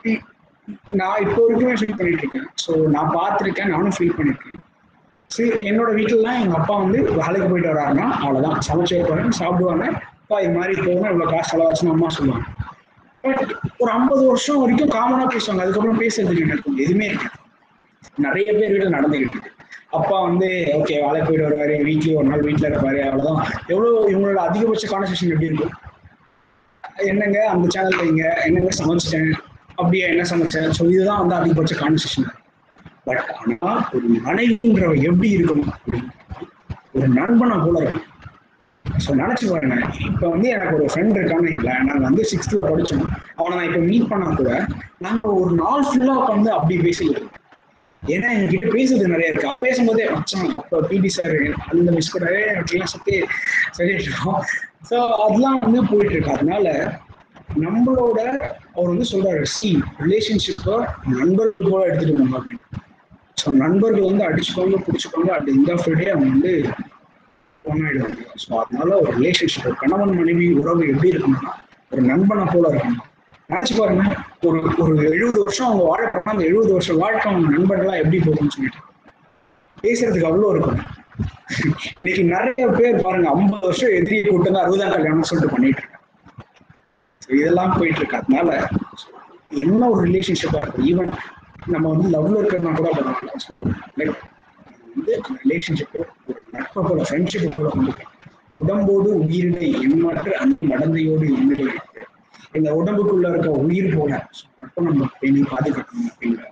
நான் இப்போ வரைக்குமே ஃபீல் பண்ணிட்டு இருக்கேன். ஸோ நான் பார்த்துருக்கேன், நானும் ஃபீல் பண்ணிருக்கேன். சரி, என்னோட வீட்டுலலாம் எங்க அப்பா வந்து வேலைக்கு போயிட்டு வர்றாருன்னா அவ்வளவுதான், சமைச்சு வைப்பாங்க, சாப்பிடுவாங்க, அப்பா இது மாதிரி போகணும், இவ்வளவு காசு செலவாச்சுன்னு அம்மா சொல்லுவாங்க. பட் ஒரு 50 வருஷம் வரைக்கும் காமனா பேசுவாங்க, அதுக்கப்புறம் பேசுறதுக்கு எனக்கு எதுவுமே இருக்கு. நிறைய பேர் வீட்டில் நடந்துகிட்டு இருக்கு. அப்பா வந்து ஓகே வேலைக்கு போயிட்டு வருவாரு, வீக்லி ஒரு நாள் வீட்டுல இருப்பாரு, அவ்வளவுதான். எவ்வளவு இவங்களோட அதிகபட்ச கான்வர்சேஷன் எப்படி இருக்கும், என்னங்க அந்த சேனல்ல இங்க என்னங்க சமைச்சிட்டேன், அப்படியே என்ன சமைச்சேன், ஸோ இதுதான் வந்து அதிகபட்ச கான்வர்சேஷன். பட் ஆனா ஒரு மனைவின்றவ எப்படி இருக்கணும் அப்படின்னா ஒரு நண்பனை போல இருக்கும். ஸோ நினைச்சு பாருங்க, இப்ப வந்து எனக்கு ஒரு ஃப்ரெண்ட் இருக்கான்னு இல்லை, நாங்க வந்து 6th படிச்சோம், அவனை நான் இப்ப மீட் பண்ணா கூட நாங்க ஒரு நாள் ஃபுல்லா உட்காந்து அப்படி பேசிடுவோம். ஏன்னா எங்ககிட்ட பேசுறது நிறைய இருக்கு. பேசும்போதே மச்சான் அப்போ பிடி சார் அந்த மிஸ் கூட அப்படிலாம் சொல்லிட்டோம். ஸோ அதெல்லாம் வந்து போயிட்டு இருக்கு. அதனால நம்மளோட அவர் வந்து சொல்றாரு, ரிலேஷன்ஷிப்பை நண்பர்கள் போல எடுத்துட்டு போங்க அப்படின்னு. ஸோ நண்பர்கள் வந்து அடிச்சுக்கோங்க பிடிச்சிக்கோங்க, அப்படி இந்த ஃப்ரைடே அவங்க வந்து ஒன்னாயிடுவாங்க. ஸோ அதனால ஒரு ரிலேஷன்ஷிப், ஒரு கணவன் மனைவி உறவு எப்படி இருக்கணும்னா ஒரு நண்பனை போல இருக்கணும். நினைச்சு பாருங்க, ஒரு 70 வருஷம் அவங்க வாழப்போனா அந்த 70 வருஷம் வாழ்க்கை அவங்க நண்பர்களா எப்படி போகும்னு சொல்லிட்டு பேசுறதுக்கு அவ்வளோ இருக்கும். இன்னைக்கு நிறைய பேர் பாருங்க 50 வருஷம் எதிரியை கூட்டம் 60ஆம் கல்யாணம் சொல்லிட்டு பண்ணிட்டு இருக்காங்க. இதெல்லாம் போயிட்டு இருக்கு. அதனால என்ன ஒரு ரிலேஷன்ஷிப்பா இருக்கும், ஈவன் நம்ம வந்து லவ்ல இருக்கிறதுனா கூட பரவாயில்ல, வந்து அந்த ரிலேஷன்ஷிப் ஒரு நட்பை போல ஃப்ரெண்ட்ஷிப்பை போல கொண்டு உடம்போடு உயிரினை எண்ணமற்று அந்த மடந்தையோடு எண்ணிடை இருக்கு. இந்த உடம்புக்குள்ள இருக்க உயிர் போல மட்டும் நம்ம பேணி பாதுகாக்கணும் அப்படிங்கிறாரு.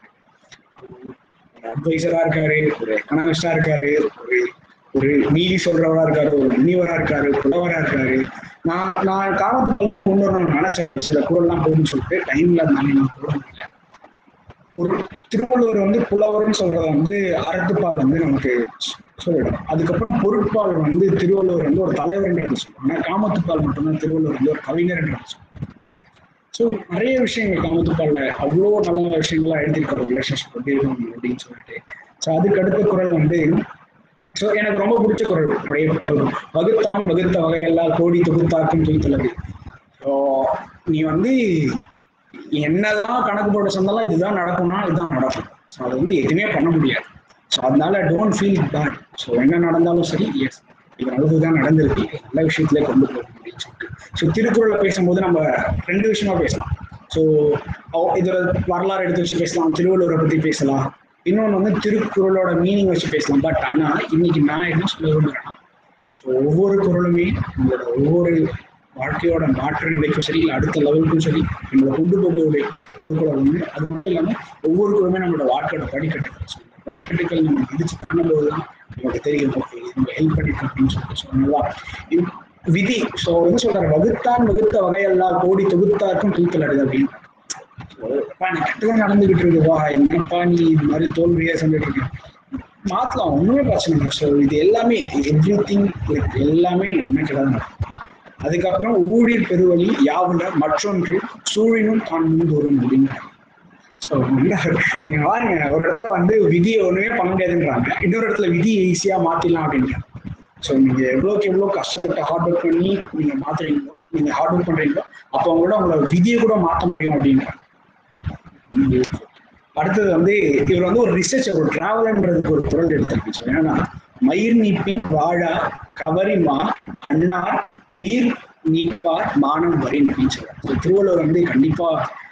ஒரு அட்வைசரா இருக்காரு, ஒரு எக்கனாமிஸ்டா இருக்காரு, ஒரு நீதி சொல்றவரா இருக்காரு, ஒரு முனிவரா இருக்காரு, புலவரா இருக்காரு. நான் காலத்துக்கு கொண்டு வரணும் நினைச்ச சில குரல்லாம் போகுதுன்னு சொல்லிட்டு டைம்ல இருந்தாலும் நான் போட முடியல. ஒரு திருவள்ளுவர் வந்து புலவர்னு சொல்றத வந்து அறத்துப்பால் வந்து நமக்கு சொல்லிடும். அதுக்கப்புறம் பொருட்பால் வந்து திருவள்ளுவர் வந்து ஒரு தலைவர் என்று சொல்லுவாங்க. காமத்துப்பால் மட்டும்தான் திருவள்ளுவர் வந்து ஒரு கவிஞர் என்று சொல்லுவாங்க. ஸோ நிறைய விஷயங்கள் காமத்துப்பால்ல அவ்வளோ நல்ல விஷயங்கள்லாம் எழுதியிருக்காரு ரிலேஷன்ஷிப் எப்படி இருக்கும் அப்படின்னு சொல்லிட்டு. ஸோ அதுக்கு அடுத்த குரல் வந்து ஸோ எனக்கு ரொம்ப பிடிச்ச குரல் வகுத்தான் வகுத்த வகையெல்லாம் கோடி தொகுத்தாக்கும் துய்த்தலது. ஸோ நீ வந்து என்னதான் கணக்கு போட சொன்னாலும் இதுதான் நடக்கும்னா இதுதான் நடக்கும். ஸோ அதை வந்து எதுவுமே பண்ண முடியாது. ஸோ அதனால டோன்ட் ஃபீல் பேட். ஸோ என்ன நடந்தாலும் சரி, எஸ் இது நல்லதுதான் நடந்திருக்கு, நல்ல விஷயத்திலே கொண்டு போகும் அப்படின்னு சொல்லிட்டு. ஸோ திருக்குறளை பேசும்போது நம்ம ரெண்டு விஷயமா பேசலாம். ஸோ இதோட வரலாறு எடுத்து வச்சு பேசலாம், திருவள்ளுவரை பத்தி பேசலாம், இன்னொன்று வந்து திருக்குறளோட மீனிங் வச்சு பேசலாம். பட் ஆனால் இன்னைக்கு நான் என்ன சொல்ல விரும்புறேன்னா, ஒவ்வொரு குறளுமே நம்மளோட ஒவ்வொரு வாழ்க்கையோட மாற்ற நிலைக்கும் சரி, இல்லை அடுத்த லெவலுக்கும் சரி நம்மளை கொண்டு போகக்கூடிய ஒன்று. அது மட்டும் இல்லாமல் ஒவ்வொரு குறளுமே நம்மளோட வாழ்க்கையோட படிக்கட்டுகள் நம்ம இடிச்சு பண்ணும்போது தான் நமக்கு தெரியும் நம்ம ஹெல்ப் பண்ணிருக்கோம் அப்படின்னு சொல்லிட்டு. ஸோ அதனால விதி ஸோ என்ன சொல்றாரு, வகுத்தான் வகுத்த வகையெல்லாம் கோடி தொகுத்தாருக்கும் தூக்கல் அடைது அப்படின்னு. எனக்கு கெட்டதான் நடந்துகிட்டு இருக்குவா, என்னப்பா நீ இது மாதிரி தோல்வியா சொல்லிட்டு இருக்க, மாத்தலாம், ஒண்ணுமே பிரச்சனை இல்லை. ஸோ இது எல்லாமே எவ்ரி திங் எல்லாமே நினைக்கிறதா. அதுக்கப்புறம் ஊழியர் பெருவழி யாவுல மற்றொன்று சூழினும் தான் முன்தோறும் அப்படின்னு. ஸோ நீங்க பாருங்க, ஒரு இடத்துல வந்து விதியை ஒண்ணுமே பண்ண முடியாதுன்றாங்க, இன்னொரு இடத்துல விதியை ஈஸியா மாத்திடலாம் அப்படின்றாங்க. ஸோ நீங்க எவ்வளோக்கு எவ்வளோ கஷ்டப்பட்டு ஹார்ட் ஒர்க் பண்ணி நீங்க மாத்துறீங்களோ, நீங்க ஹார்ட் ஒர்க் பண்றீங்களோ, அப்போ அவங்களோட உங்களோட விதியை கூட மாற்ற முடியும் அப்படின்றாங்க. அடுத்தது வந்து இவர் வந்து ஒரு ரிசர்ச்சர், ஒரு டிராவல்ன்றதுக்கு ஒரு குரல் எடுத்திருக்கு. ஏன்னா மயிர் நீப்பி வாழா கவரிமா அண்ணார் நீர் நீப்பார் மானம் வரின் அப்படின்னு சொல்றாரு. திருவள்ளுவர் வந்து கண்டிப்பா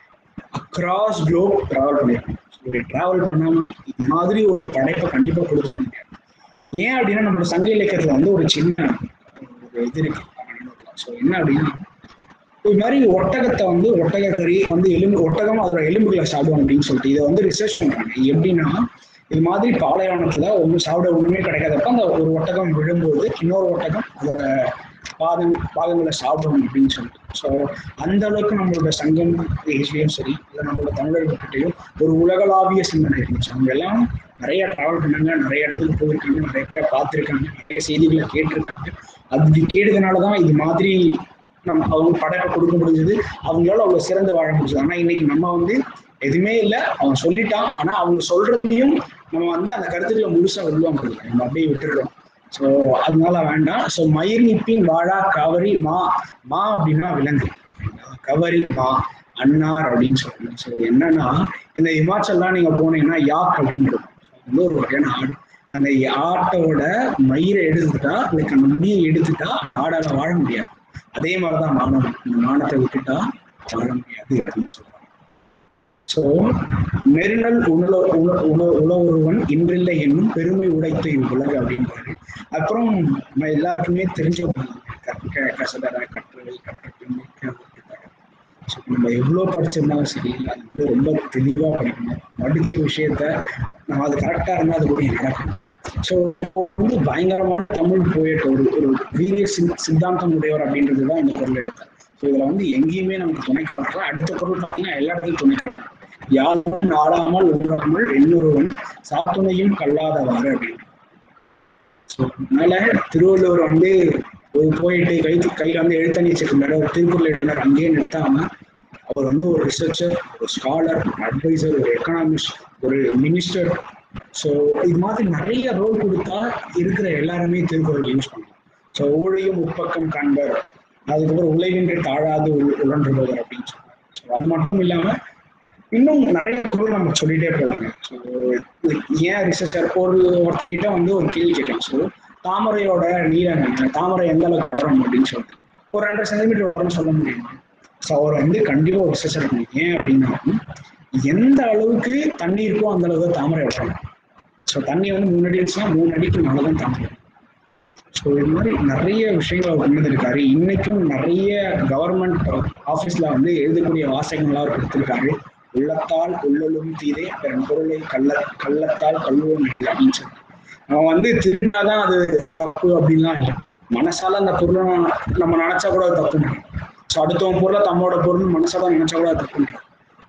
அக்ராஸ் குளோப் டிராவல் பண்ணிருக்கோம். டிராவல் பண்ணாம இது மாதிரி ஒரு படைப்பை கண்டிப்பா கொடுக்க முடியாது. ஏன் அப்படின்னா நம்மளோட சங்க இலக்கியத்துல வந்து ஒரு சின்ன ஒரு இது இருக்கு. ஸோ என்ன அப்படின்னா, இது மாதிரி ஒட்டகத்தை வந்து ஒட்டகக்கறி வந்து ஒட்டகம் அதோட எலும்புகளை சாப்பிடும் அப்படின்னு சொல்லிட்டு இதை வந்து ரிசர்ச் பண்றாங்க. எப்படின்னா, இது மாதிரி பாலைவனத்துல சாப்பிட ஒண்ணுமே கிடைக்காதப்ப அந்த ஒரு ஒட்டகம் விழும்போது இன்னொரு ஒட்டகம் அதோட பாகங்களை சாப்பிடணும் அப்படின்னு சொல்லிட்டு. ஸோ அந்த அளவுக்கு நம்மளோட சங்கம் ஹிஸ்டரியும் சரி, இல்லை நம்மளோட தமிழர்கிட்டையும் ஒரு உலகளாவிய சிந்தனை இருந்துச்சு. அவங்க எல்லாம் நிறைய டிராவல் பண்ணாங்க, நிறைய இடத்துக்கு போயிருக்காங்க, நிறைய பேர் பார்த்துருக்காங்க, நிறைய செய்திகளை கேட்டிருக்காங்க. அது கேட்டதுனாலதான் இது மாதிரி அவங்க படைப்பை கொடுக்க முடிஞ்சது, அவங்களால அவ்வளவு சிறந்து வாழ முடிஞ்சது. ஆனா இன்னைக்கு நம்ம வந்து எதுவுமே இல்லை, அவன் சொல்லிட்டான், ஆனா அவங்க சொல்றதையும் நம்ம வந்து அந்த கருத்துக்களை முழுசா விடுவாங்க, நம்ம அப்படியே விட்டுடுறோம். ஸோ அதனால வேண்டாம். ஸோ மயிர் நிப்பின் வாழா கவரி மா அப்படின்னா விலங்கு, கவரி மா அன்னார் அப்படின்னு சொல்லுவாங்க. ஸோ என்னன்னா, இந்த இமாச்சல்லாம் நீங்க போனீங்கன்னா யாக் அப்படின்னு வந்து ஒரு வகையான ஆடு. அந்த ஆட்டோட மயிரை எடுத்துட்டா, அதுக்கு அந்த முடியை எடுத்துட்டா ஆடால வாழ முடியாது. அதே மாதிரிதான் மானம், இந்த மானத்தை விட்டுட்டா வாழ முடியாது அப்படின்னு சொல்றாங்க. ஸோ நெருநல் உணவொருவன் இன்றில்லை என்னும் பெருமை உடைத்து இவ்வுலகு அப்படின்றாரு. அப்புறம் நம்ம எல்லாருக்குமே தெரிஞ்ச கற்க கசடர கற்றவை கற்ற. நம்ம எவ்வளோ படிச்சிருந்தாலும் சரி, அது வந்து ரொம்ப தெளிவா படிக்கணும். படித்த விஷயத்த நம்ம அது கரெக்டா இருந்தால் அது கூட நடக்கும். ஸோ வந்து பயங்கரமான தமிழ் போயிட்டு ஒரு வீரிய சித்தாந்தம் உடையவர் அப்படின்றதுதான் இந்த பொருள் எடுத்தார். ஸோ இதுல வந்து எங்கேயுமே நமக்கு துணைக்க அடுத்த பொருள் பார்த்தீங்கன்னா எல்லா இடத்துலையும் துணைக்க யாரும் நாடாமல் ஊறாமல் இன்னொருவன் சாத்துணையும் கல்லாதவாறு அப்படின்னு. அதனால திருவள்ளுவர் வந்து ஒரு போயிட்டு கையில வந்து எழுத்தணி வச்சிருந்தாரு, ஒரு திருக்குறள் எழுதினார். அங்கேயே நிறுத்தாம அவர் வந்து ஒரு ரிசர்ச்சர், ஒரு ஸ்காலர், அட்வைசர், ஒரு எக்கனாமிஸ்ட், ஒரு மினிஸ்டர். ஸோ இது மாதிரி நிறைய ரோல் கொடுத்தா இருக்கிற எல்லாருமே திருக்குறள் யூஸ் பண்ணலாம். ஸோ ஊழையும் உட்பக்கம் காண்பர், அதுக்கப்புறம் உழைவின்றி தாழாது உழன்றுபவர் அப்படின்னு சொல்றாங்க. ஸோ அது மட்டும் இல்லாம இன்னும் நிறைய பொருள் நம்ம சொல்லிட்டே போவாங்க. ஸோ ஏன் ரிசர்ச்சர் ஒருத்தர்கிட்ட வந்து ஒரு கேள்வி கேட்கலாம். ஸோ தாமரையோட நீளம் என்ன, தாமரை எந்த அளவுக்கு வரும் அப்படின்னு சொல்லிட்டு ஒரு 2 சென்டிமீட்டர் வரும்னு சொல்ல முடியும். ஸோ அவர் வந்து கண்டிப்பா ஒரு ரிசர்ச்சர் பண்ணி ஏன் அப்படின்னா, எந்த அளவுக்கு தண்ணி இருக்கோ அந்த அளவுக்கு தாமரை வளரும். ஸோ தண்ணி வந்து 3 அடி இருந்துச்சுன்னா 3 அடிக்கு மேலதான் தாமரை. ஸோ இது மாதிரி நிறைய விஷயங்கள் அவர் கொண்டு இருக்காரு. இன்னைக்கும் நிறைய கவர்மெண்ட் ஆஃபீஸ்ல வந்து எழுதக்கூடிய வாசகங்களா அவர் கொடுத்திருக்காரு. உள்ளத்தால் உள்ளலும் தீதே பெரும் பொருளை கள்ளத்தால் கல்லுவோம் இல்லை அப்படின்னு சொல்லி அவன் வந்து திருந்தாதான் அது தப்பு அப்படின்லாம் இல்லை. மனசால அந்த பொருளை நம்ம நினைச்சா கூட அது தப்புன்னு. ஸோ அடுத்தவன் பொருளை தம்மோட பொருள் மனசால நினைச்சா கூட அது தப்புன்றான்.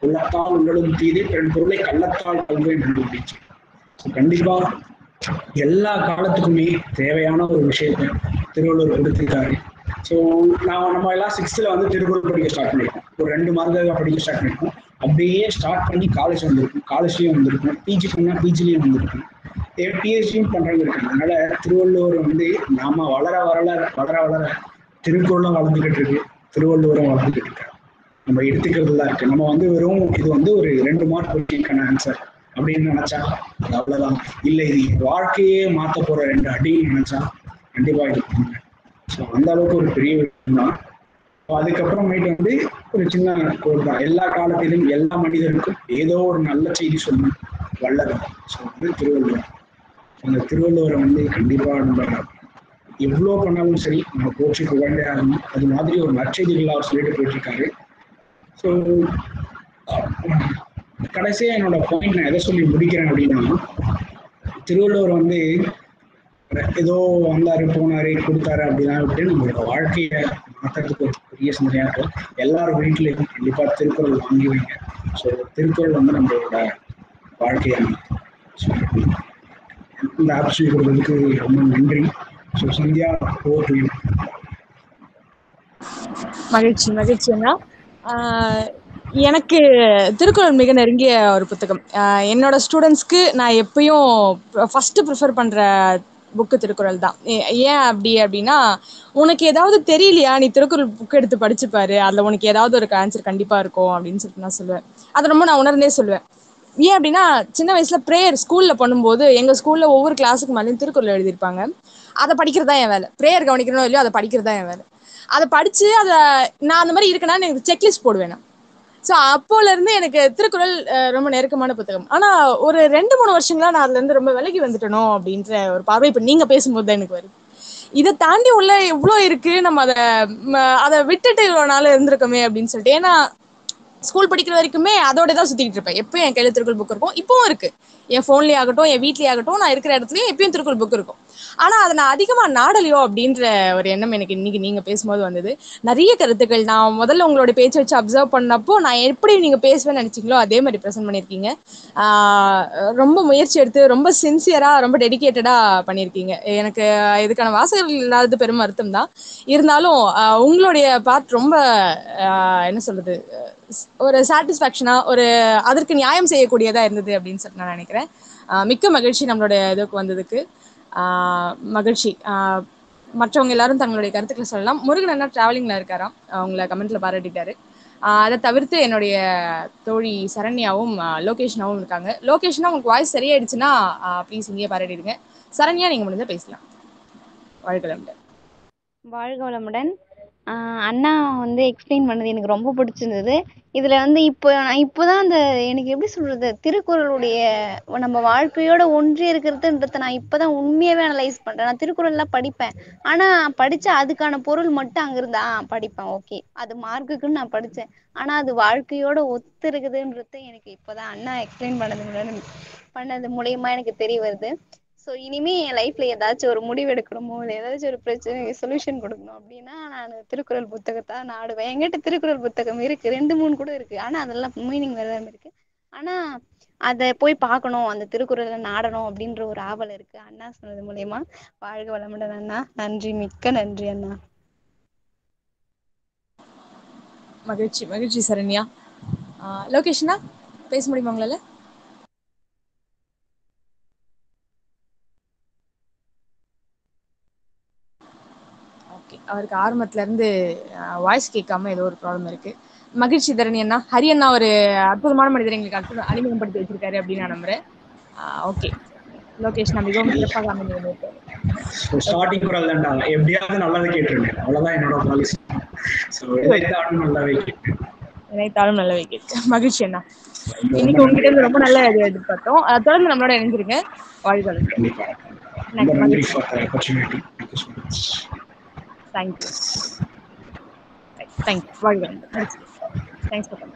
உள்ளத்தால் உங்களும் தீது பிறன் பொருளை கள்ளத்தால் கல்வேன் அப்படின்னு. கண்டிப்பா எல்லா காலத்துக்குமே தேவையான ஒரு விஷயத்த திருவள்ளுவர் கொடுத்திருக்காரு. ஸோ நம்ம எல்லாம் 6th வந்து திருக்குறள் படிக்க ஸ்டார்ட் பண்ணிருக்கோம். ஒரு 2 மார்க்காக படிக்க ஸ்டார்ட் பண்ணிருக்கோம். அப்படியே ஸ்டார்ட் பண்ணி காலேஜ் வந்திருக்கும், காலேஜ்லயும் வந்திருக்கும், பிஜி பண்ணா பிஜிலையும் வந்திருக்கும், பிஹெச்டியும் பண்றவங்க இருக்காங்க. அதனால திருவள்ளுவர் வந்து நாம வளர வளர திருக்குறளும் வளர்ந்துகிட்டு இருக்கு, திருவள்ளுவரும் வளர்ந்துகிட்டு இருக்காரு. நம்ம எடுத்துக்கிறதுலாம் இருக்கு. நம்ம வந்து வெறும் இது வந்து ஒரு 2 மார்க் கொஸ்டின்கான ஆன்சர் அப்படின்னு நினைச்சா அது அவ்வளவுதான். இல்லை இது வாழ்க்கையே மாத்த போற 2 அடின்னு நினைச்சா கண்டிப்பா இது பண்ணுங்க. ஸோ அந்த அளவுக்கு ஒரு பெரிய விஷயம் தான். அதுக்கப்புறமேட்டு வந்து ஒரு சின்ன கோட் தான், எல்லா காலத்திலும் எல்லா மனிதருக்கும் ஏதோ ஒரு நல்ல செய்தி சொல்லணும் வல்லவர். ஸோ வந்து திருவள்ளுவர். அந்த திருவள்ளுவரை வந்து கண்டிப்பா நம்ம எவ்வளோ பண்ணாலும் சரி நம்ம போற்றி புகழ்ந்தே ஆகணும். அது மாதிரி ஒரு நற்செய்திகள் அவர் சொல்லிட்டு போயிட்டு இருக்காரு. ஸோ கடைசியா என்னோட பாயிண்ட் நான் எதை சொல்லி முடிக்கிறேன் அப்படின்னா, திருவள்ளுவர் வந்து ஏதோ வந்தாரு போனாரு கொடுத்தாரு அப்படின்னா விட்டு நம்மளோட வாழ்க்கையை மாற்றுறதுக்கு ஒரு பெரிய சிந்தனையா இருக்கும். எல்லாரும் வீட்லையும் கண்டிப்பா திருக்குறள் வாங்கி வைங்க. ஸோ திருக்குறள் வந்து நம்மளோட வாழ்க்கையை மாற்றும். ஸோ இந்த ஆப்ஷன் கொடுத்ததுக்கு ரொம்ப நன்றி. So Sandhya, over to you. மகிழ்ச்சி அண்ணா. எனக்கு திருக்குறள் மிக நெருங்கிய ஒரு புத்தகம். என்னோட ஸ்டூடெண்ட்ஸ்க்கு நான் எப்பயும் ஃபர்ஸ்ட் ப்ரிஃபர் பண்ற புக்கு திருக்குறள் தான். ஏன் அப்படின்னா, உனக்கு ஏதாவது தெரியலையா, நீ திருக்குறள் புக் எடுத்து படிச்சுப்பாரு, அதுல உனக்கு ஏதாவது ஒரு ஆன்சர் கண்டிப்பா இருக்கும் அப்படின்னு சொல்லிட்டு நான் சொல்லுவேன். அதை ரொம்ப நான் உணர்ந்தே சொல்லுவேன். ஏன் அப்படின்னா, சின்ன வயசுல ப்ரேயர் ஸ்கூல்ல பண்ணும்போது எங்க ஸ்கூல்ல ஒவ்வொரு கிளாஸுக்கு மேலேயும் திருக்குறள் எழுதியிருப்பாங்க. அதை படிக்கிறது தான் என் வேலை. ப்ரேயர் கவனிக்கணும் இல்லையோ அதை படிக்கிறது தான் என் வேலை. அதை படிச்சு நான் அந்த மாதிரி இருக்கேன்னா எனக்கு செக்லிஸ்ட் போடுவேன். ஸோ அப்போல இருந்து எனக்கு திருக்குறள் ரொம்ப நெருக்கமான புத்தகம். ஆனா ஒரு 2-3 வருஷங்களா நான் அதுல இருந்து ரொம்ப விலகி வந்துட்டனோ அப்படின்ற ஒரு பார்வை இப்ப நீங்க பேசும்போது தான் எனக்கு வருது. இதை தாண்டி உள்ள எவ்வளோ இருக்கு, நம்ம அதை விட்டுட்டு இவ்வளோ நாள் இருந்திருக்கோமே அப்படின்னு சொல்லிட்டு. ஏன்னா ஸ்கூல் படிக்கிற வரைக்குமே அதோட தான் சுத்திக்கிட்டு இருப்பேன். எப்பயும் என் கையில திருக்குறள் புக் இருக்கும், இப்பவும் இருக்கு. என் போன்லயே ஆகட்டும், என் வீட்லயே ஆகட்டும், நான் இருக்கிற இடத்துலயும் எப்பயும் திருக்குறள் புக் இருக்கும். ஆனா அதை நான் அதிகமா நாடலையோ அப்படின்ற ஒரு எண்ணம் எனக்கு இன்னைக்கு நீங்க பேசும்போது வந்தது. நிறைய கருத்துக்கள் நான் முதல்ல உங்களோட பேச்சை வச்சு அப்சர்வ் பண்ணப்போ நான் எப்படி நீங்க பேசுவேன்னு நினைச்சீங்களோ அதே மாதிரி ப்ரெசென்ட் பண்ணியிருக்கீங்க. ரொம்ப முயற்சி எடுத்து ரொம்ப சின்சியரா ரொம்ப டெடிகேட்டடா பண்ணியிருக்கீங்க. எனக்கு இதுக்கான வாசகர்கள் இல்லாதது பெரும் வருத்தம் தான். இருந்தாலும் உங்களுடைய பார்ட் ரொம்ப என்ன சொல்றது, ஒரு சாட்டிஸ்ஃபேக்ஷனா, ஒரு அதற்கு நியாயம் செய்யக்கூடியதா இருந்தது அப்படின்னு சொல்லி நான் நினைக்கிறேன். மிக்க மகிழ்ச்சி நம்மளுடைய இதுக்கு வந்ததுக்கு. மகிழ்ச்சி. மற்றவங்க எல்லாரும் தங்களுடைய கருத்துக்களை சொல்லலாம். முருகன் என்ன டிராவலிங்ல இருக்காராம், அவங்கள கமெண்ட்ல பாராட்டிட்டாரு. அதை தவிர்த்து என்னுடைய தோழி சரண்யாவும் லோகேஷ்னாவும் இருக்காங்க. லோகேஷ்னா உங்களுக்கு வாய்ஸ் சரியாயிடுச்சுன்னா ப்ளீஸ் இங்கேயே பாராட்டிடுங்க. சரண்யா, நீங்க முடிஞ்சா பேசலாம். வாழ்க வளமுடன். வாழ்க வளமுடன். அண்ணா வந்து எக்ஸ்பிளைன் பண்ணது எனக்கு ரொம்ப பிடிச்சிருந்தது. இதுல வந்து இப்போதான் அந்த எனக்கு எப்படி சொல்றது, திருக்குறளுடைய நம்ம வாழ்க்கையோட ஒன்றி இருக்கிறதுன்றத நான் இப்பதான் உண்மையாவே அனலைஸ் பண்றேன். நான் திருக்குறள்லாம் படிப்பேன், ஆனா படிச்சா அதுக்கான பொருள் மட்டும் அங்க இருந்தா படிப்பேன், ஓகே, அது மார்க்குக்குன்னு நான் படிச்சேன். ஆனா அது வாழ்க்கையோட ஒத்து இருக்குதுன்றது எனக்கு இப்பதான் அண்ணா எக்ஸ்பிளைன் பண்ணது மூலியமா எனக்கு தெரிய வருது. ஸோ இனிமே என் லைஃப்ல ஏதாச்சும் ஒரு முடிவு எடுக்கணுமோ, இல்லை ஏதாச்சும் ஒரு பிரச்சனை சொல்யூஷன் கொடுக்கணும் அப்படின்னா நான் திருக்குறள் புத்தகத்தை நாடுவேன். என்கிட்ட திருக்குறள் புத்தகம் இருக்கு, 2-3 கூட இருக்கு. ஆனா அதெல்லாம் மீனிங் வேற இருக்கு. ஆனா அதை போய் பார்க்கணும், அந்த திருக்குறளை நாடணும் அப்படின்ற ஒரு ஆவல் இருக்கு அண்ணா சொன்னது மூலியமா. வாழ்க வளமுடன் அண்ணா. நன்றி, மிக்க நன்றி அண்ணா. மகிழ்ச்சி சரண்யா. லோகேஷ்னா பேச முடியுமா உங்களால? ஓகே, அவருக்கு ஆரம்பத்துல இருந்து வாய்ஸ் கேட்காம ஏதோ ஒரு ப்ராப்ளம் இருக்கு. மகிழ்ச்சி தரணி அண்ணா. ஹரி அண்ணா ஒரு அற்புதமான மனிதர் எங்களுக்கு அறிமுகப்படுத்தி வச்சிருக்காரு அப்படின்னு நான் நம்புறேன். ஓகே லோகேஷ், நான் மிகவும் சிறப்பாக அமைந்திருந்தேன். ஸ்டார்டிங் குரல் தான்டா, எப்படியாவது நல்லதை கேட்டுருங்க, அவ்வளவுதான் என்னோட பாலிசி. நினைத்தாலும் நல்லவை கேட்க. மகிழ்ச்சி அண்ணா. இன்னைக்கு உங்ககிட்ட இருந்து ரொம்ப நல்ல எதிர்பார்த்தோம். தொடர்ந்து நம்மளோட இணைஞ்சிருங்க. வாழ்க. தேங்க்யூ. வாழ்க. Thanks for